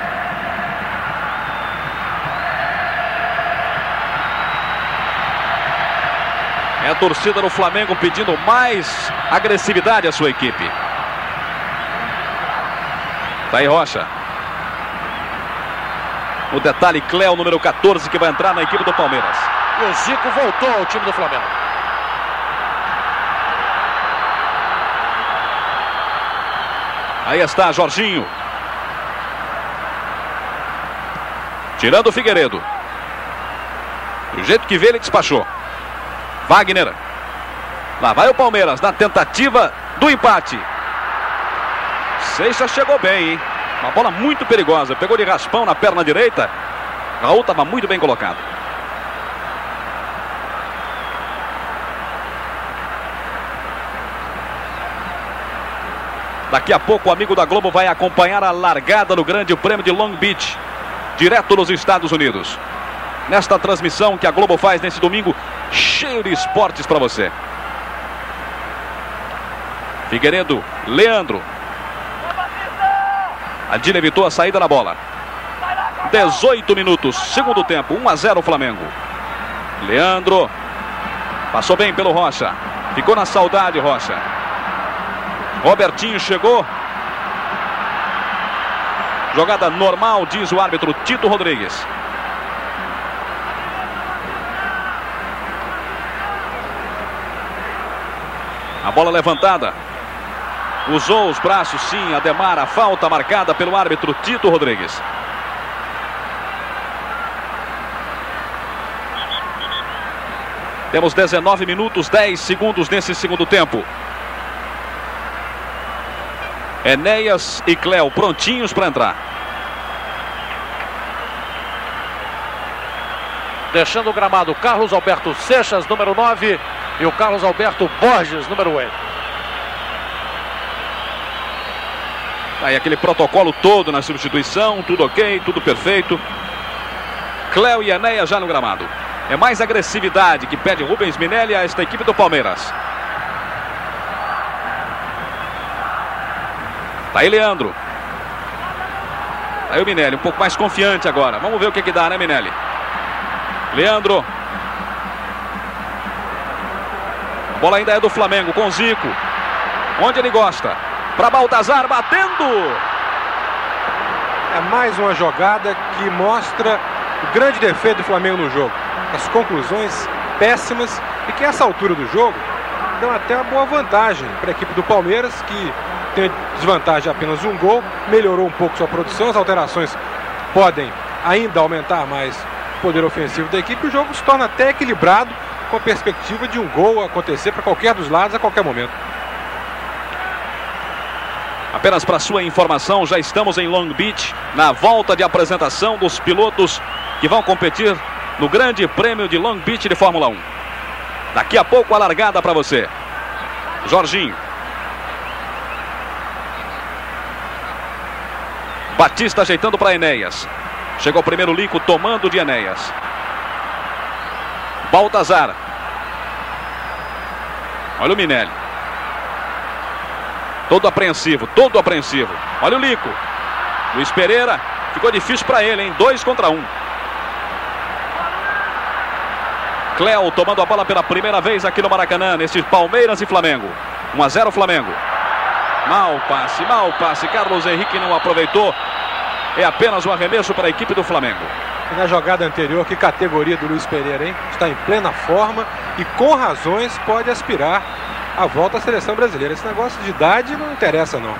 Speaker 1: É a torcida do Flamengo pedindo mais agressividade à sua equipe. Tá aí Rocha. No detalhe, Cléo, número 14, que vai entrar na equipe do Palmeiras.
Speaker 2: E o Zico voltou ao time do Flamengo.
Speaker 1: Aí está Jorginho. Tirando o Figueiredo. Do jeito que vê, ele despachou. Wagner. Lá vai o Palmeiras na tentativa do empate. Seixas chegou bem, hein? Uma bola muito perigosa. Pegou de raspão na perna direita. Raul estava muito bem colocado. Daqui a pouco o amigo da Globo vai acompanhar a largada do Grande Prêmio de Long Beach, direto dos Estados Unidos. Nesta transmissão que a Globo faz nesse domingo, cheio de esportes para você. Figueiredo, Leandro. Adílio evitou a saída da bola. 18 minutos, segundo tempo, 1-0 Flamengo. Leandro. Passou bem pelo Rocha. Ficou na saudade, Rocha. Robertinho chegou. Jogada normal, diz o árbitro Tito Rodrigues. A bola levantada. Usou os braços, sim, Ademar. A falta marcada pelo árbitro Tito Rodrigues. Temos 19 minutos, 10 segundos nesse segundo tempo. Enéas e Cléo prontinhos para entrar.
Speaker 2: Deixando o gramado, Carlos Alberto Seixas, número 9, e o Carlos Alberto Borges, número 8.
Speaker 1: Aí aquele protocolo todo na substituição, tudo ok, tudo perfeito. Cléo e Enéas já no gramado. É mais agressividade que pede Rubens Minelli a esta equipe do Palmeiras. Tá aí Leandro. Tá aí o Minelli, um pouco mais confiante agora. Vamos ver o que dá, né, Minelli? Leandro. A bola ainda é do Flamengo com Zico. Onde ele gosta. Para Baltazar, batendo.
Speaker 5: É mais uma jogada que mostra o grande defeito do Flamengo no jogo. As conclusões péssimas e que a essa altura do jogo dão até uma boa vantagem para a equipe do Palmeiras, que tem desvantagem de apenas um gol, melhorou um pouco sua produção, as alterações podem ainda aumentar mais o poder ofensivo da equipe, o jogo se torna até equilibrado, com a perspectiva de um gol acontecer para qualquer dos lados a qualquer momento.
Speaker 1: Apenas para sua informação, já estamos em Long Beach, na volta de apresentação dos pilotos que vão competir no Grande Prêmio de Long Beach de Fórmula 1. Daqui a pouco a largada para você. Jorginho. Batista ajeitando para Enéas. Chegou o primeiro Lico tomando de Enéas. Baltazar. Olha o Minelli. Todo apreensivo, todo apreensivo. Olha o Lico. Luiz Pereira. Ficou difícil para ele, hein? 2 contra 1. Cléo tomando a bola pela primeira vez aqui no Maracanã, nesse Palmeiras e Flamengo. 1-0 Flamengo. Mau passe. Carlos Henrique não aproveitou. É apenas um arremesso para a equipe do Flamengo.
Speaker 5: E na jogada anterior, que categoria do Luiz Pereira, hein? Está em plena forma e com razões pode aspirar a volta à seleção brasileira. Esse negócio de idade não interessa, não.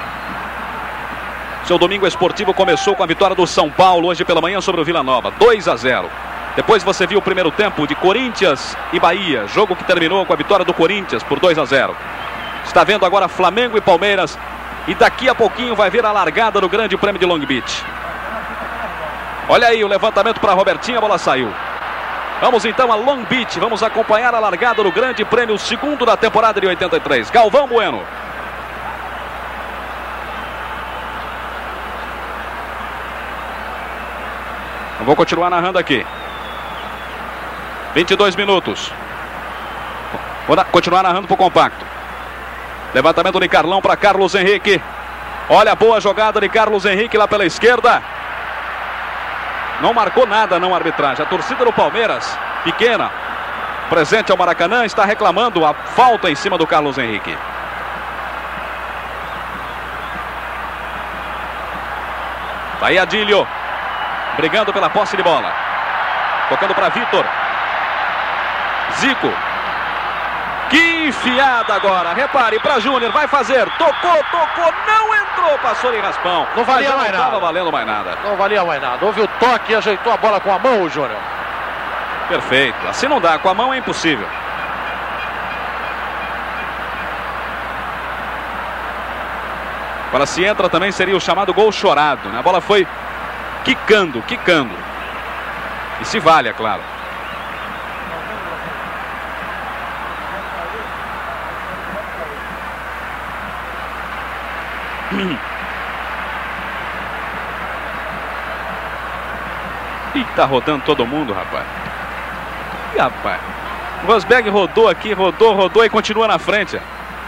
Speaker 1: Seu domingo esportivo começou com a vitória do São Paulo hoje pela manhã sobre o Vila Nova, 2-0. Depois você viu o primeiro tempo de Corinthians e Bahia, jogo que terminou com a vitória do Corinthians por 2-0. Está vendo agora Flamengo e Palmeiras e daqui a pouquinho vai vir a largada do Grande Prêmio de Long Beach. Olha aí o levantamento para Robertinho, a bola saiu. Vamos então a Long Beach, vamos acompanhar a largada do Grande Prêmio, o segundo da temporada de 83. Galvão Bueno. Eu vou continuar narrando aqui. 22 minutos. Vou continuar narrando para o compacto. Levantamento de Carlão para Carlos Henrique. Olha a boa jogada de Carlos Henrique lá pela esquerda. Não marcou nada, não, a arbitragem. A torcida do Palmeiras, pequena, presente ao Maracanã, está reclamando a falta em cima do Carlos Henrique. Tá aí Adílio, brigando pela posse de bola. Tocando para Vitor. Zico. Que enfiada agora. Repare para Júnior. Vai fazer. Tocou. Não entrou. Passou em raspão.
Speaker 2: Não valia mais nada.
Speaker 1: Não estava valendo mais nada.
Speaker 2: Não valia mais nada. Houve o toque e ajeitou a bola com a mão, o Júnior.
Speaker 1: Perfeito. Assim não dá. Com a mão é impossível. Agora se entra também seria o chamado gol chorado, né? A bola foi quicando. E se vale, é claro. Ih, tá rodando todo mundo, rapaz. Ih, rapaz. O Rosberg rodou aqui, rodou e continua na frente.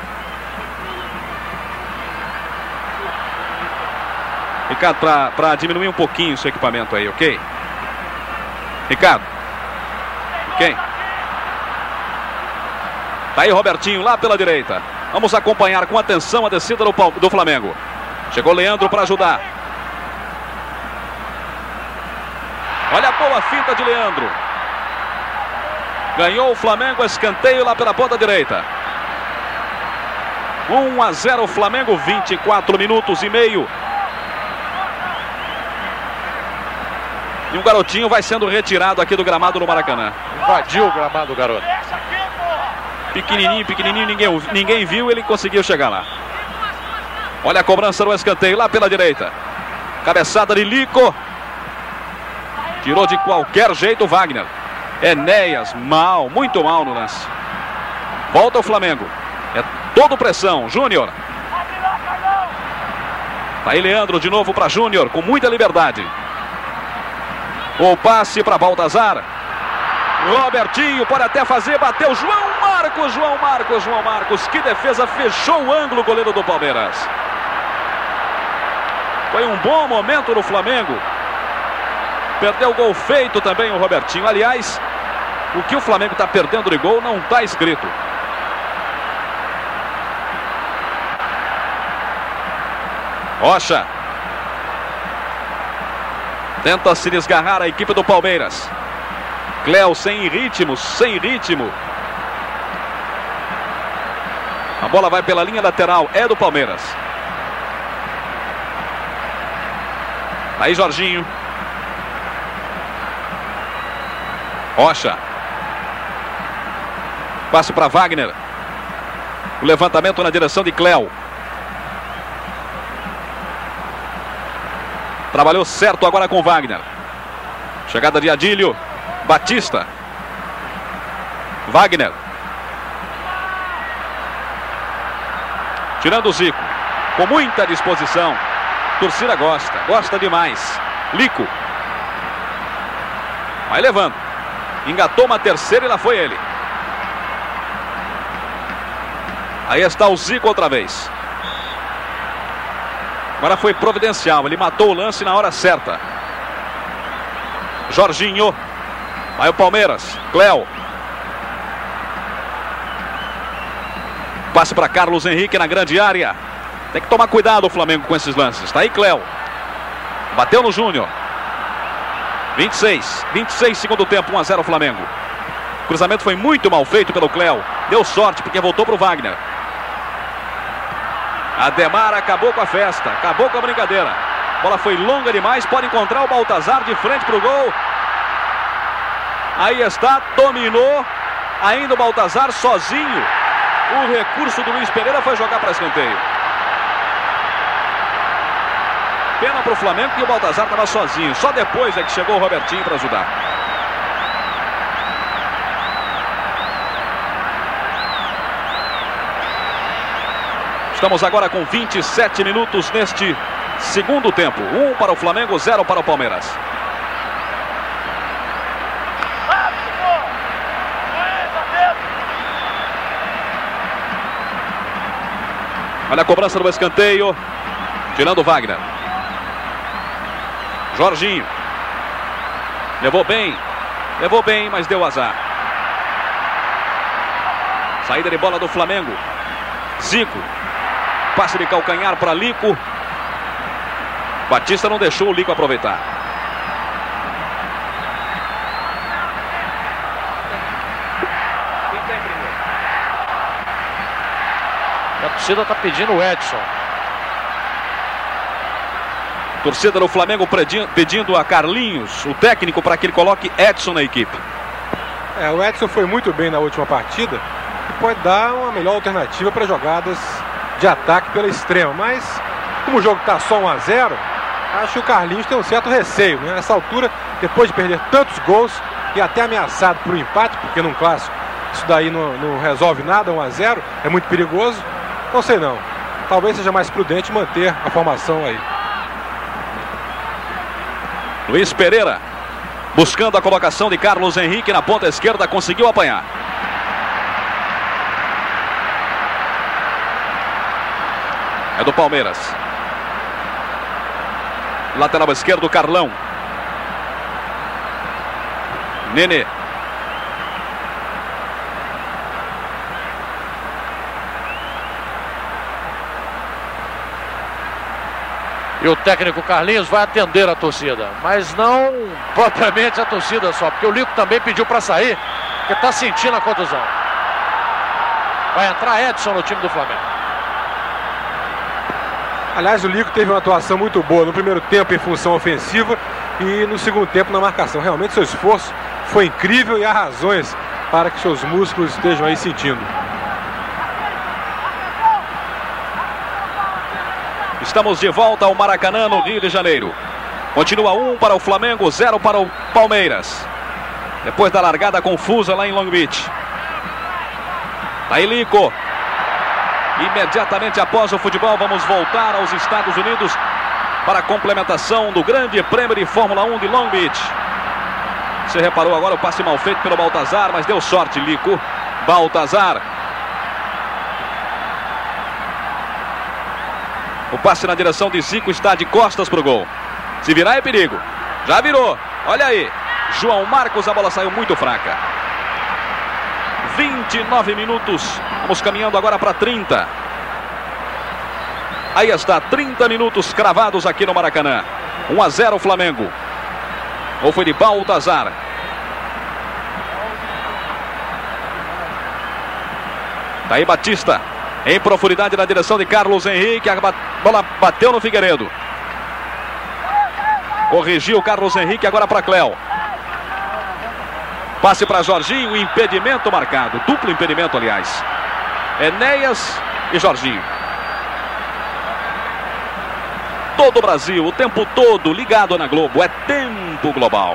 Speaker 1: Ricardo, para diminuir um pouquinho o seu equipamento aí, ok? Ricardo. Ok? Tá aí Robertinho lá pela direita. Vamos acompanhar com atenção a descida do Flamengo. Chegou Leandro para ajudar. Olha a boa finta de Leandro. Ganhou o Flamengo, escanteio lá pela ponta direita. 1-0 Flamengo, 24 minutos e meio. E um garotinho vai sendo retirado aqui do gramado do Maracanã.
Speaker 2: Invadiu o gramado, garoto.
Speaker 1: Pequenininho, ninguém viu, ele conseguiu chegar lá. Olha a cobrança no escanteio lá pela direita. Cabeçada de Lico. Tirou de qualquer jeito o Wagner. Enéas, muito mal no lance. Volta o Flamengo. É todo pressão, Júnior. Tá aí Leandro de novo para Júnior, com muita liberdade. O passe para Baltazar. Robertinho pode até fazer, bateu João Marcos, que defesa, fechou o ângulo, goleiro do Palmeiras. Foi um bom momento no Flamengo. Perdeu o gol feito também o Robertinho. Aliás, o que o Flamengo está perdendo de gol não está escrito. Rocha. Tenta se desgarrar a equipe do Palmeiras. Cléo sem ritmo. bola vai pela linha lateral, é do Palmeiras. Aí Jorginho. Rocha. Passe para Wagner. O levantamento na direção de Cléo. Trabalhou certo agora com Wagner. Chegada de Adílio. Batista. Wagner. Tirando o Zico. Com muita disposição. Torcida gosta. Gosta demais. Lico. Vai levando. Engatou uma terceira e lá foi ele. Aí está o Zico outra vez. Agora foi providencial. Ele matou o lance na hora certa. Jorginho. Vai o Palmeiras. Cléo. Passe para Carlos Henrique na grande área. Tem que tomar cuidado o Flamengo com esses lances. Está aí Cléo. Bateu no Júnior. 26 segundo tempo, 1-0 Flamengo. O cruzamento foi muito mal feito pelo Cléo. Deu sorte porque voltou para o Wagner. Ademar acabou com a festa, acabou com a brincadeira. A bola foi longa demais, pode encontrar o Baltazar de frente para o gol. Aí está, dominou. Ainda o Baltazar sozinho. O recurso do Luiz Pereira foi jogar para escanteio. Pena para o Flamengo que o Baltazar estava sozinho. Só depois é que chegou o Robertinho para ajudar. Estamos agora com 27 minutos neste segundo tempo. 1 para o Flamengo, 0 para o Palmeiras. Olha a cobrança do escanteio. Tirando o Wagner. Jorginho. Levou bem, mas deu azar. Saída de bola do Flamengo. Zico. Passe de calcanhar para Lico. Batista não deixou o Lico aproveitar.
Speaker 2: A torcida está pedindo o Edson.
Speaker 1: Torcida do Flamengo pedindo a Carlinhos, o técnico, para que ele coloque Edson na equipe.
Speaker 5: O Edson foi muito bem na última partida e pode dar uma melhor alternativa para jogadas de ataque pela extrema. Mas, como o jogo está só 1-0, acho que o Carlinhos tem um certo receio, né? Nessa altura, depois de perder tantos gols e até ameaçado por um empate, porque num clássico isso daí não resolve nada, 1-0, é muito perigoso. Não sei não. Talvez seja mais prudente manter a formação aí.
Speaker 1: Luiz Pereira, buscando a colocação de Carlos Henrique na ponta esquerda, conseguiu apanhar. É do Palmeiras. Lateral esquerdo, Carlão. Nenê.
Speaker 2: E o técnico Carlinhos vai atender a torcida, mas não propriamente a torcida só, porque o Lico também pediu para sair, porque está sentindo a contusão. Vai entrar Edson no time do Flamengo.
Speaker 5: Aliás, o Lico teve uma atuação muito boa no primeiro tempo em função ofensiva e no segundo tempo na marcação. Realmente seu esforço foi incrível e há razões para que seus músculos estejam aí sentindo.
Speaker 1: Estamos de volta ao Maracanã, no Rio de Janeiro. Continua 1 para o Flamengo, 0 para o Palmeiras. Depois da largada confusa lá em Long Beach. Aí Lico. Imediatamente após o futebol, vamos voltar aos Estados Unidos para a complementação do Grande Prêmio de Fórmula 1 de Long Beach. Você reparou agora o passe mal feito pelo Baltazar, mas deu sorte, Lico. Baltazar. O passe na direção de Zico está de costas para o gol. Se virar é perigo. Já virou. Olha aí. João Marcos, a bola saiu muito fraca. 29 minutos. Vamos caminhando agora para 30. Aí está, 30 minutos cravados aqui no Maracanã. 1-0 Flamengo. Ou foi de Baltazar. Tá aí Batista. Em profundidade na direção de Carlos Henrique. A bola bateu no Figueiredo. Corrigiu o Carlos Henrique agora para Cléo. Passe para Jorginho. Impedimento marcado. Duplo impedimento, aliás. Enéas e Jorginho. Todo o Brasil, o tempo todo ligado na Globo. É tempo global.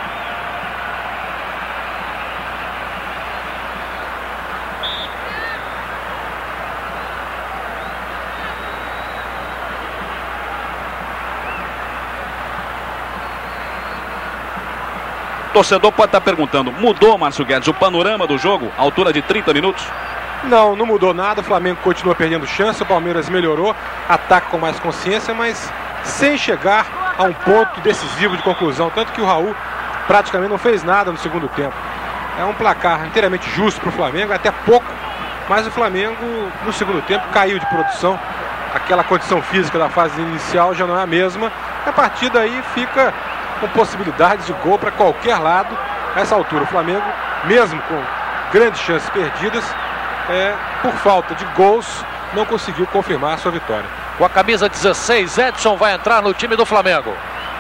Speaker 1: O torcedor pode estar perguntando, mudou, Márcio Guedes, o panorama do jogo, altura de 30 minutos?
Speaker 5: Não mudou nada, o Flamengo continua perdendo chance, o Palmeiras melhorou, ataca com mais consciência, mas sem chegar a um ponto decisivo de conclusão, tanto que o Raul praticamente não fez nada no segundo tempo. É um placar inteiramente justo para o Flamengo, até pouco, mas o Flamengo no segundo tempo caiu de produção, aquela condição física da fase inicial já não é a mesma, a partir daí fica com possibilidades de gol para qualquer lado. Nessa altura o Flamengo, mesmo com grandes chances perdidas, por falta de gols, não conseguiu confirmar a sua vitória.
Speaker 2: Com a camisa 16, Edson vai entrar no time do Flamengo.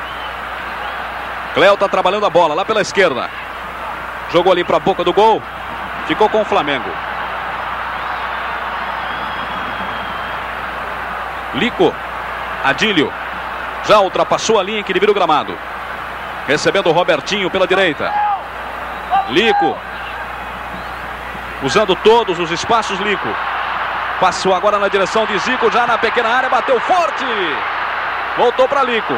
Speaker 1: Cléo está trabalhando a bola lá pela esquerda. Jogou ali para a boca do gol. Ficou com o Flamengo. Lico. Adílio. Já ultrapassou a linha que divide o gramado. Recebendo o Robertinho pela direita. Lico. Usando todos os espaços, Lico. Passou agora na direção de Zico, já na pequena área, bateu forte. Voltou para Lico.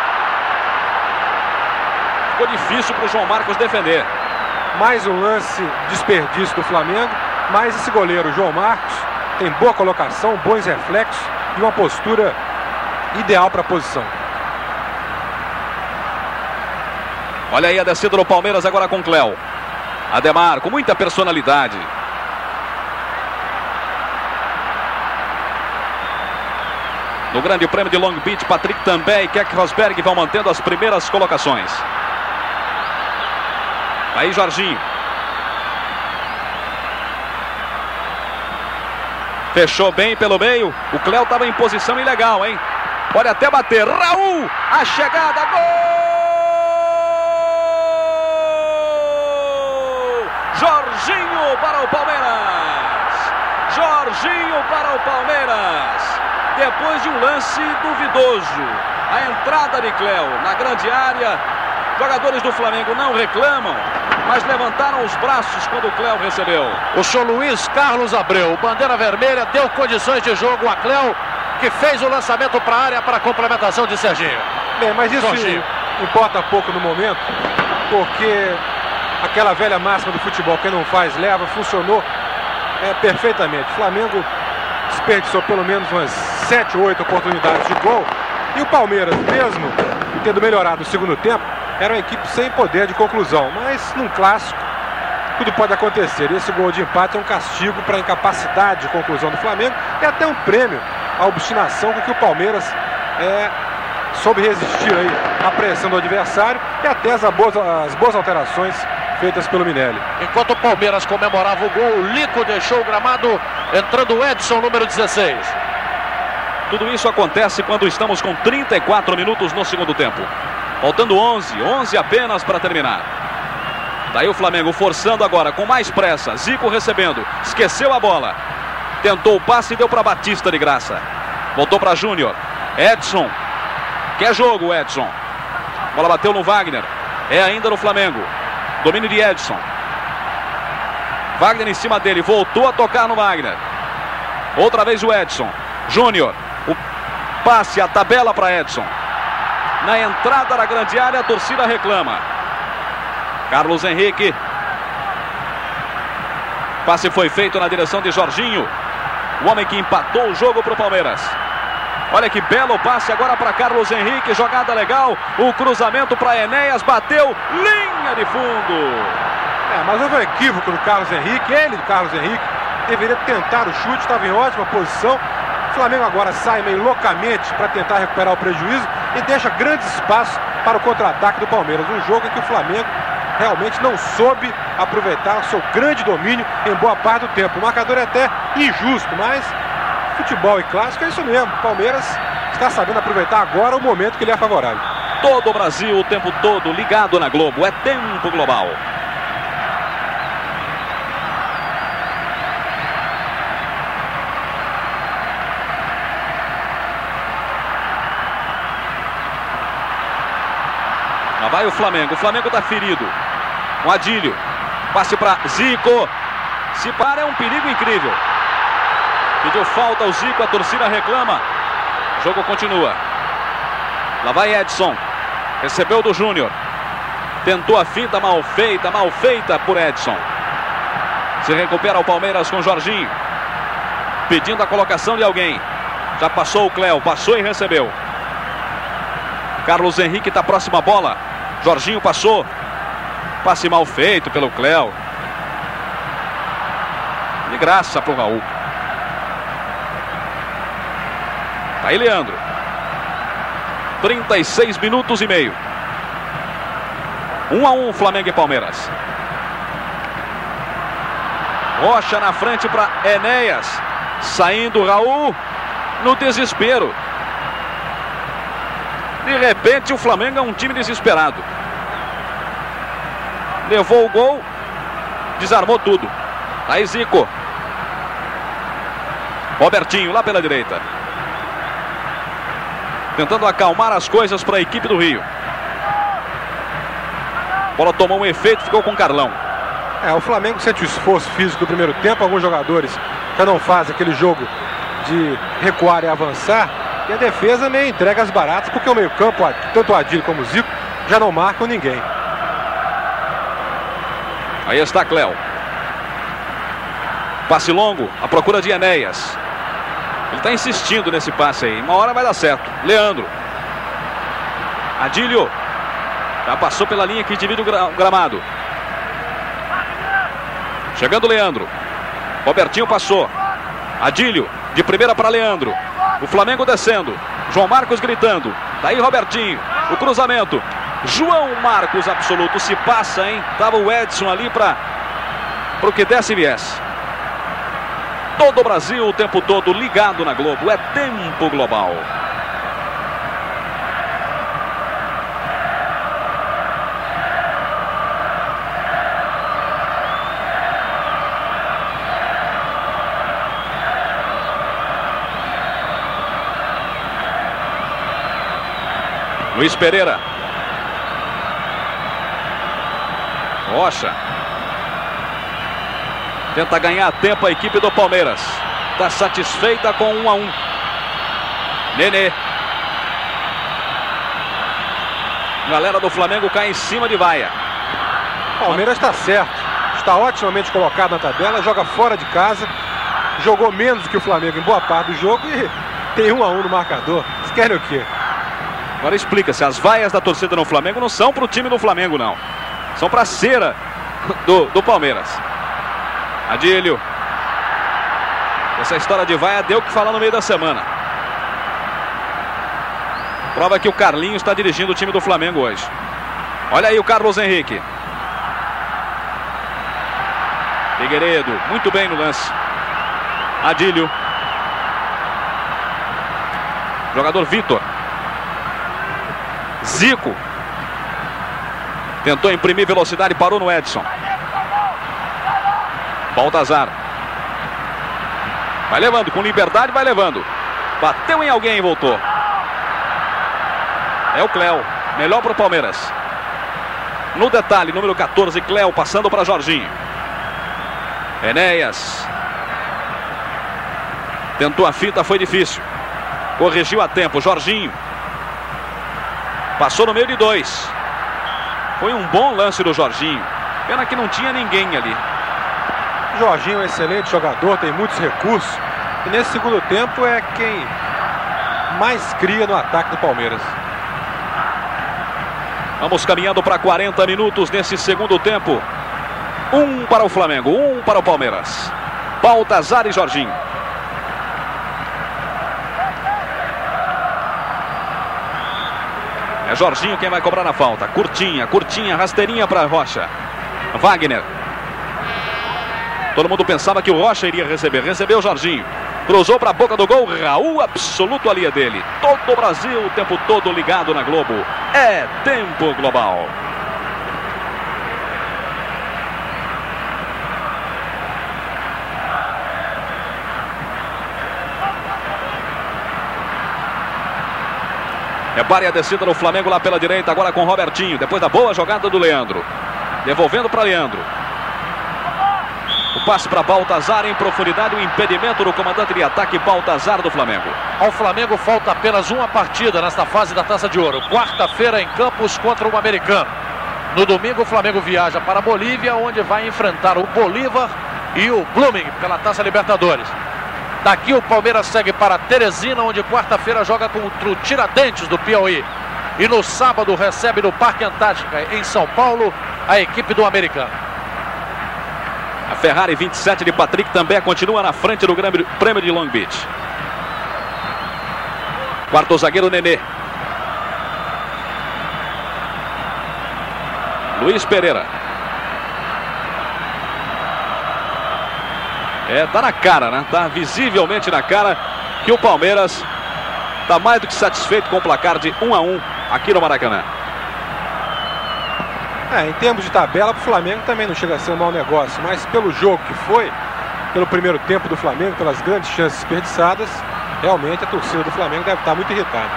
Speaker 1: Ficou difícil para o João Marcos defender.
Speaker 5: Mais um lance desperdício do Flamengo, mas esse goleiro, João Marcos, tem boa colocação, bons reflexos e uma postura ideal para a posição.
Speaker 1: Olha aí a descida do Palmeiras agora com Cléo. Ademar com muita personalidade. No Grande Prêmio de Long Beach, Patrick também e Keck Rosberg vão mantendo as primeiras colocações. Aí Jorginho. Fechou bem pelo meio. O Cléo estava em posição ilegal, hein? Pode até bater. Raul, a chegada, gol! Jorginho para o Palmeiras. Jorginho para o Palmeiras. Depois de um lance duvidoso. A entrada de Cléo na grande área. Jogadores do Flamengo não reclamam, mas levantaram os braços quando o Cléo recebeu.
Speaker 2: O senhor Luiz Carlos Abreu, bandeira vermelha, deu condições de jogo a Cléo, que fez o lançamento para a área para a complementação de Serginho.
Speaker 5: Bem, mas isso importa pouco no momento, porque aquela velha máxima do futebol, quem não faz leva, funcionou perfeitamente. O Flamengo desperdiçou pelo menos umas 7 ou 8 oportunidades de gol, e o Palmeiras, mesmo tendo melhorado o segundo tempo, era uma equipe sem poder de conclusão, mas num clássico tudo pode acontecer. E esse gol de empate é um castigo para a incapacidade de conclusão do Flamengo e até um prêmio à obstinação com que o Palmeiras soube resistir aí à pressão do adversário e até as boas alterações feitas pelo Minelli.
Speaker 2: Enquanto o Palmeiras comemorava o gol, o Lico deixou o gramado, entrando o Edson, número 16.
Speaker 1: Tudo isso acontece quando estamos com 34 minutos no segundo tempo. Faltando 11 apenas para terminar. Daí o Flamengo forçando agora com mais pressa. Zico recebendo, esqueceu a bola. Tentou o passe e deu para Batista de graça. Voltou para Júnior. Edson. Quer jogo, Edson. A bola bateu no Wagner. É ainda no Flamengo. Domínio de Edson. Wagner em cima dele. Voltou a tocar no Wagner. Outra vez o Edson. Júnior. O passe, a tabela para Edson. Na entrada da grande área, a torcida reclama. Carlos Henrique. Passe foi feito na direção de Jorginho. O homem que empatou o jogo para o Palmeiras. Olha que belo passe agora para Carlos Henrique. Jogada legal. O cruzamento para Enéas. Bateu. Linha de fundo.
Speaker 5: Mas houve um equívoco do Carlos Henrique. Ele, Carlos Henrique, deveria tentar o chute. Estava em ótima posição. O Flamengo agora sai meio loucamente para tentar recuperar o prejuízo e deixa grandes espaços para o contra-ataque do Palmeiras. Um jogo em que o Flamengo realmente não soube aproveitar o seu grande domínio em boa parte do tempo. O marcador é até injusto, mas futebol e clássico é isso mesmo. O Palmeiras está sabendo aproveitar agora o momento que lhe é favorável.
Speaker 1: Todo o Brasil o tempo todo ligado na Globo. É tempo global. Lá vai o Flamengo. O Flamengo está ferido. O Adílio. Passe para Zico. Se para, é um perigo incrível. Pediu falta o Zico. A torcida reclama. O jogo continua. Lá vai Edson. Recebeu do Júnior. Tentou a finta mal feita por Edson. Se recupera o Palmeiras com Jorginho. Pedindo a colocação de alguém. Já passou o Cléo. Passou e recebeu. Carlos Henrique está próximo à bola. Jorginho passou. Passe mal feito pelo Cléo. De graça para o Raul. Tá aí Leandro. 36 minutos e meio. 1-1 Flamengo e Palmeiras. Rocha na frente para Enéas. Saindo Raul no desespero. De repente o Flamengo é um time desesperado. Levou o gol. Desarmou tudo. Aí Zico. Robertinho lá pela direita. Tentando acalmar as coisas para a equipe do Rio. A bola tomou um efeito, ficou com o Carlão.
Speaker 5: O Flamengo sente o esforço físico do primeiro tempo. Alguns jogadores já não fazem aquele jogo de recuar e avançar. E a defesa meio entrega as baratas, porque o meio-campo, tanto o Adílio como o Zico, já não marcam ninguém.
Speaker 1: Aí está Cléo. Passe longo, à procura de Enéas. Ele está insistindo nesse passe aí. Uma hora vai dar certo. Leandro. Adílio. Já passou pela linha que divide o gramado. Chegando Leandro. Robertinho passou. Adílio. De primeira para Leandro. O Flamengo descendo. João Marcos gritando. Daí Robertinho. O cruzamento. João Marcos absoluto. Se passa, hein? Tava o Edson ali para o que desce e viesse. Todo o Brasil o tempo todo ligado na Globo. É tempo global. Luiz Pereira. Rocha. Tenta ganhar tempo a equipe do Palmeiras. Está satisfeita com 1-1. Nenê. Galera do Flamengo cai em cima de Vaia.
Speaker 5: Palmeiras está certo. Está otimamente colocado na tabela. Joga fora de casa. Jogou menos do que o Flamengo em boa parte do jogo. E tem 1-1 no marcador. Vocês querem o quê?
Speaker 1: Agora explica-se. As vaias da torcida no Flamengo não são para o time do Flamengo, não. São para a cera do Palmeiras. Adílio. Essa história de vaia deu o que falar no meio da semana. Prova que o Carlinhos está dirigindo o time do Flamengo hoje. Olha aí o Carlos Henrique. Figueiredo, muito bem no lance. Adílio. Jogador Vitor. Zico. Tentou imprimir velocidade, parou no Edson. Baltazar. Vai levando, com liberdade vai levando. Bateu em alguém e voltou. É o Cléo, melhor para o Palmeiras. No detalhe, número 14, Cléo passando para Jorginho. Enéas. Tentou a fita, foi difícil. Corrigiu a tempo, Jorginho. Passou no meio de dois. Foi um bom lance do Jorginho. Pena que não tinha ninguém ali.
Speaker 5: Jorginho é um excelente jogador, tem muitos recursos. E nesse segundo tempo é quem mais cria no ataque do Palmeiras.
Speaker 1: Vamos caminhando para 40 minutos nesse segundo tempo. 1 para o Flamengo, 1 para o Palmeiras. Baltazar e Jorginho. É Jorginho quem vai cobrar a falta. Curtinha, rasteirinha para Rocha. Wagner. Todo mundo pensava que o Rocha iria receber. Recebeu o Jorginho. Cruzou para a boca do gol. Raul absoluto ali é dele. Todo o Brasil o tempo todo ligado na Globo. É tempo global. Repare a descida do Flamengo lá pela direita, agora com o Robertinho. Depois da boa jogada do Leandro. Devolvendo para Leandro. O passe para Baltazar em profundidade. O impedimento do comandante de ataque Baltazar do Flamengo.
Speaker 2: Ao Flamengo falta apenas uma partida nesta fase da Taça de Ouro. Quarta-feira em Campos contra o Americano. No domingo o Flamengo viaja para a Bolívia, onde vai enfrentar o Bolívar e o Blooming pela Taça Libertadores. Daqui o Palmeiras segue para Teresina, onde quarta-feira joga contra o Tiradentes do Piauí. E no sábado recebe no Parque Antártica, em São Paulo, a equipe do Americano.
Speaker 1: A Ferrari 27 de Patrick também continua na frente do Grande Prêmio de Long Beach. Quarto zagueiro Nenê. Luiz Pereira. Tá na cara, né? Tá visivelmente na cara que o Palmeiras tá mais do que satisfeito com o placar de 1-1 aqui no Maracanã.
Speaker 5: Em termos de tabela, para o Flamengo também não chega a ser um mau negócio, mas pelo jogo que foi, pelo primeiro tempo do Flamengo, pelas grandes chances desperdiçadas, realmente a torcida do Flamengo deve estar muito irritada.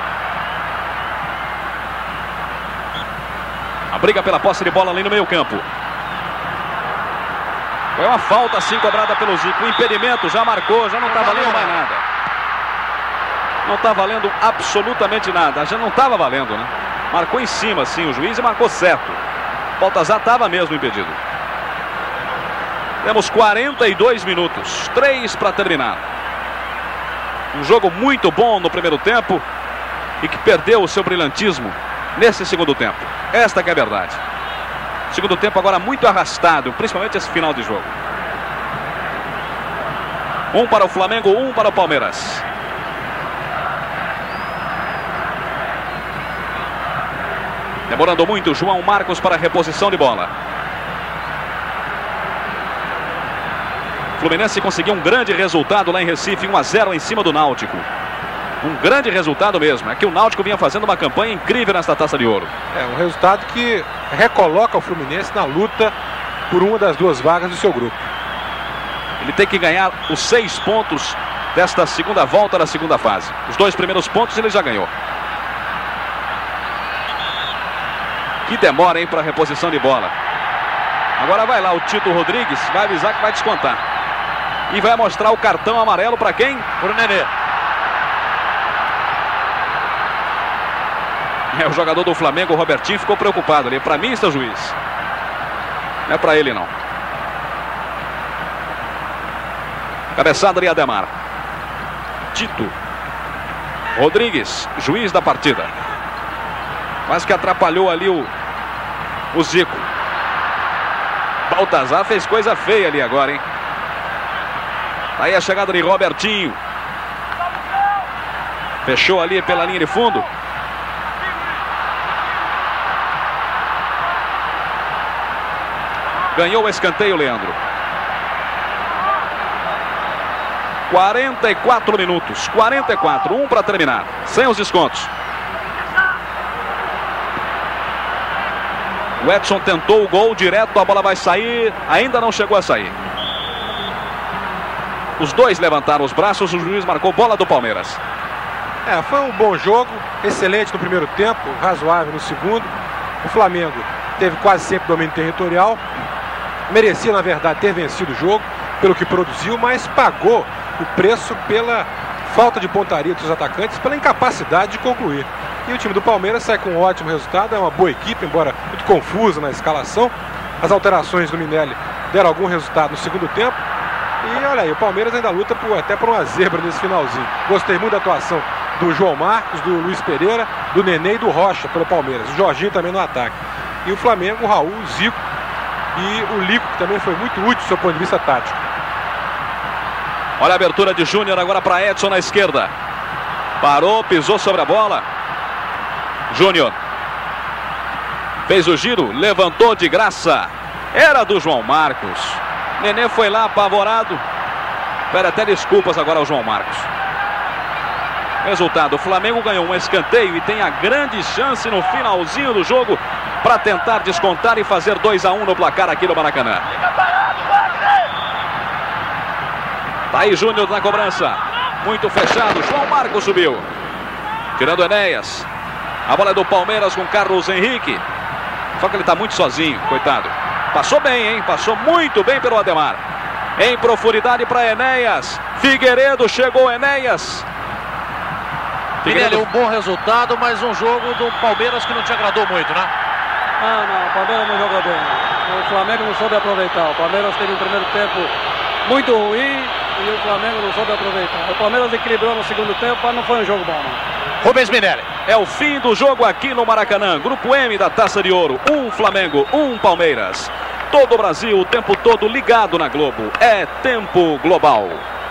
Speaker 1: A briga pela posse de bola ali no meio-campo. Foi uma falta assim cobrada pelo Zico. O impedimento já marcou, já não está valendo mais nada. Não está valendo absolutamente nada. Já não estava valendo, né? Marcou em cima, sim, o juiz e marcou certo. Baltazar estava mesmo impedido. Temos 42 minutos. 3 para terminar. Um jogo muito bom no primeiro tempo e que perdeu o seu brilhantismo nesse segundo tempo. Esta que é a verdade. Segundo tempo agora muito arrastado, principalmente esse final de jogo. 1 para o Flamengo, 1 para o Palmeiras. Demorando muito, João Marcos para a reposição de bola. Fluminense conseguiu um grande resultado lá em Recife, 1-0 em cima do Náutico. Um grande resultado mesmo. É que o Náutico vinha fazendo uma campanha incrível nesta Taça de Ouro.
Speaker 5: Um resultado que recoloca o Fluminense na luta por uma das duas vagas do seu grupo.
Speaker 1: Ele tem que ganhar os 6 pontos desta segunda volta da segunda fase. Os 2 primeiros pontos ele já ganhou. Que demora, hein, para a reposição de bola. Agora vai lá o Tito Rodrigues, vai avisar que vai descontar. E vai mostrar o cartão amarelo para quem?
Speaker 2: Para o Nenê.
Speaker 1: O jogador do Flamengo, o Robertinho, ficou preocupado ali. Para mim, está o juiz. Não é para ele, não. Cabeçada de Ademar. Tito Rodrigues, juiz da partida. Quase que atrapalhou ali o Zico. Baltazar fez coisa feia ali agora, hein? Aí a chegada de Robertinho. Fechou ali pela linha de fundo. Ganhou o escanteio, Leandro. 44 minutos. 44. 1 para terminar. Sem os descontos. O Edson tentou o gol direto. A bola vai sair. Ainda não chegou a sair. Os dois levantaram os braços. O juiz marcou bola do Palmeiras.
Speaker 5: Foi um bom jogo. Excelente no primeiro tempo. Razoável no segundo. O Flamengo teve quase sempre domínio territorial. Merecia, na verdade, ter vencido o jogo pelo que produziu, mas pagou o preço pela falta de pontaria dos atacantes, pela incapacidade de concluir. E o time do Palmeiras sai com um ótimo resultado. É uma boa equipe, embora muito confusa na escalação. As alterações do Minelli deram algum resultado no segundo tempo. E olha aí, o Palmeiras ainda luta até por uma zebra nesse finalzinho. Gostei muito da atuação do João Marcos, do Luiz Pereira, do Nenê e do Rocha pelo Palmeiras. O Jorginho também no ataque. E o Flamengo, o Raul, o Zico e o Lico, que também foi muito útil do seu ponto de vista tático.
Speaker 1: Olha a abertura de Júnior agora para Edson na esquerda. Parou, pisou sobre a bola. Júnior Fez o giro, levantou de graça. Era do João Marcos. Nenê foi lá apavorado. Pede até desculpas agora ao João Marcos. Resultado, o Flamengo ganhou um escanteio e tem a grande chance no finalzinho do jogo para tentar descontar e fazer 2-1 no placar aqui no Maracanã. Tá aí Júnior na cobrança. Muito fechado, João Marcos subiu. Tirando Enéas. A bola é do Palmeiras com Carlos Henrique. Só que ele tá muito sozinho, coitado. Passou bem, hein? Passou muito bem pelo Ademar. Em profundidade para Enéas. Figueiredo, chegou Enéas.
Speaker 2: Minelli, um bom resultado, mas um jogo do Palmeiras que não te agradou muito, né?
Speaker 3: Não, o Palmeiras não jogou bem. O Flamengo não soube aproveitar. O Palmeiras teve um primeiro tempo muito ruim e o Flamengo não soube aproveitar. O Palmeiras equilibrou no segundo tempo, mas não foi um jogo bom, não.
Speaker 2: Rubens Minelli.
Speaker 1: É o fim do jogo aqui no Maracanã. Grupo M da Taça de Ouro. 1 Flamengo, 1 Palmeiras. Todo o Brasil o tempo todo ligado na Globo. É tempo global.